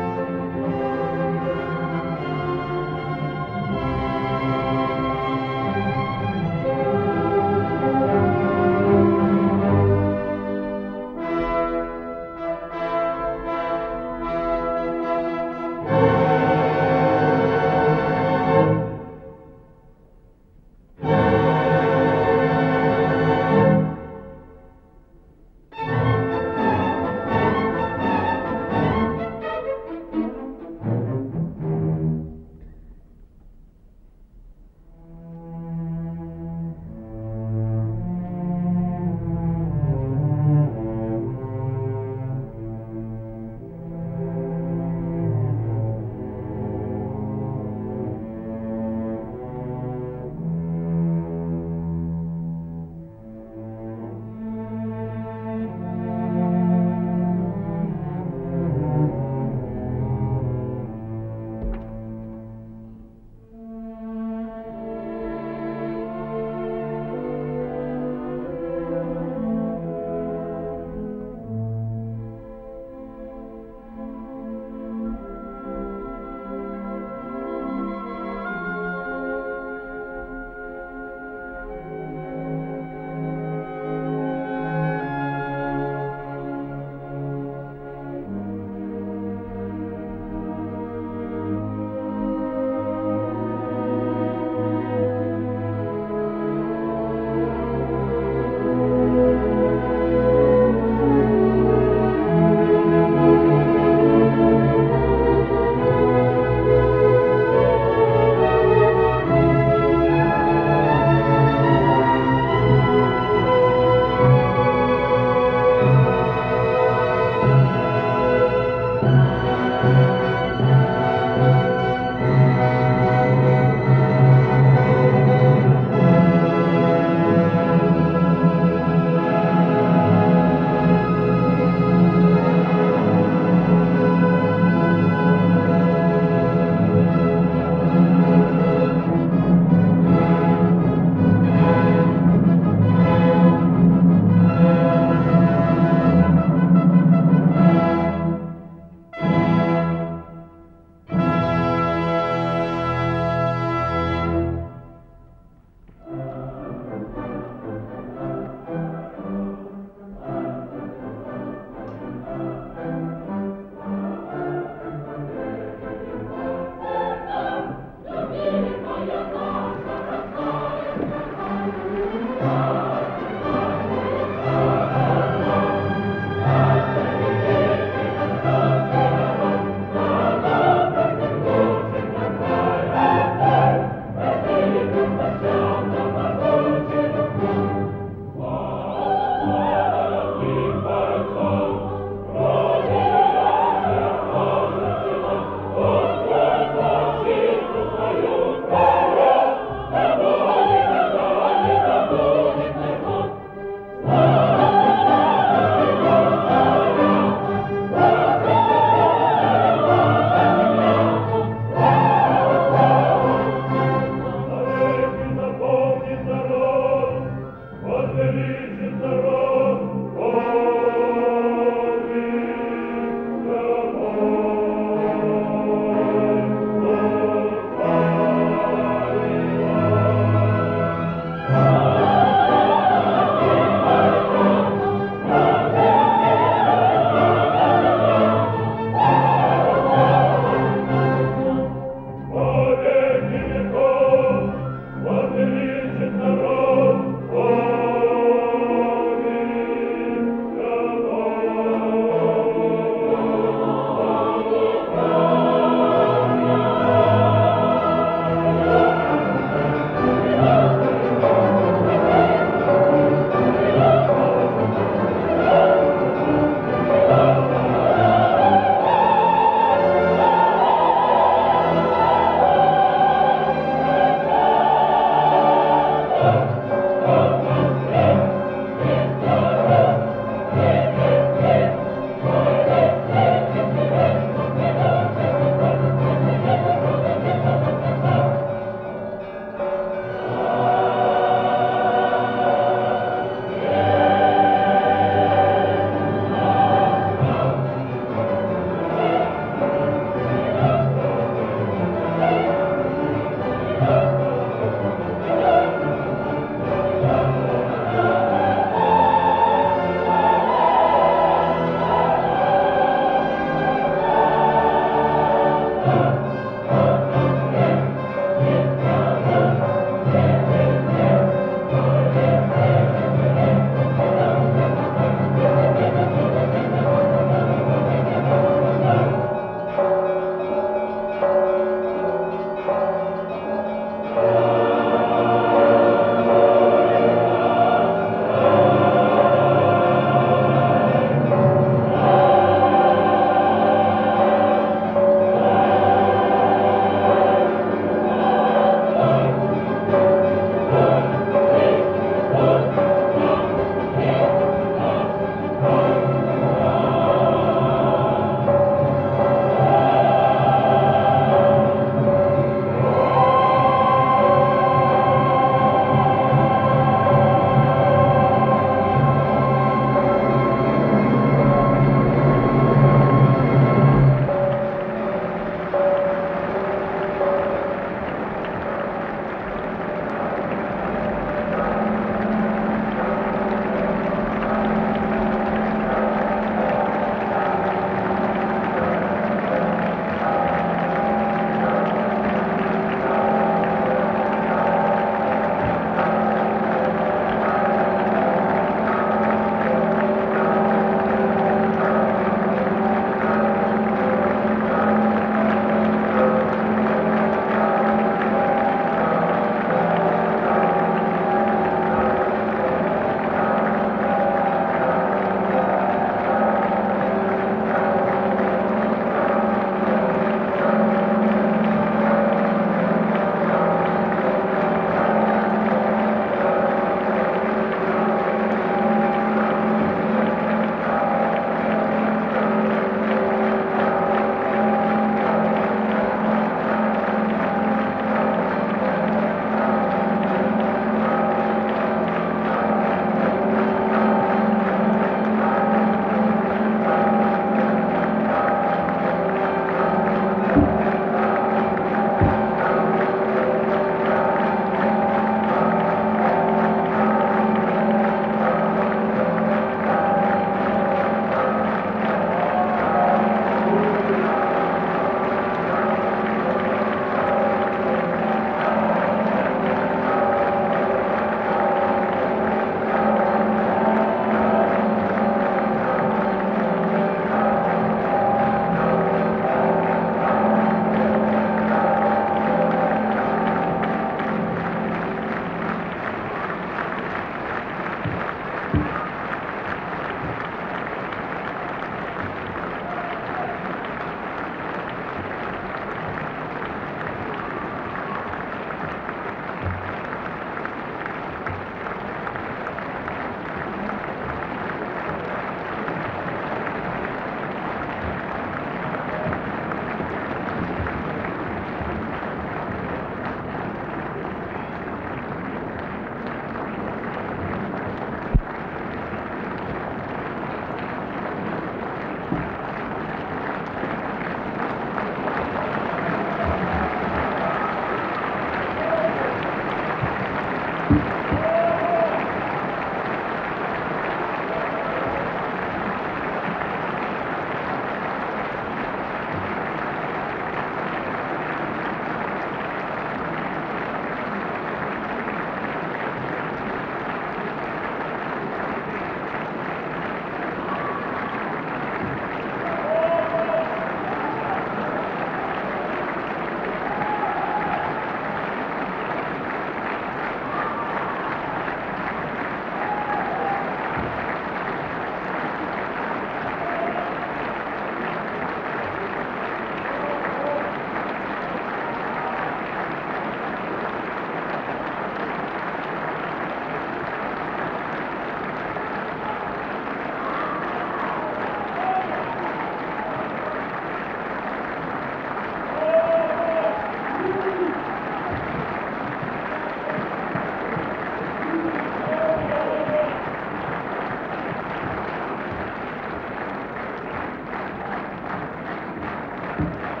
Thank you.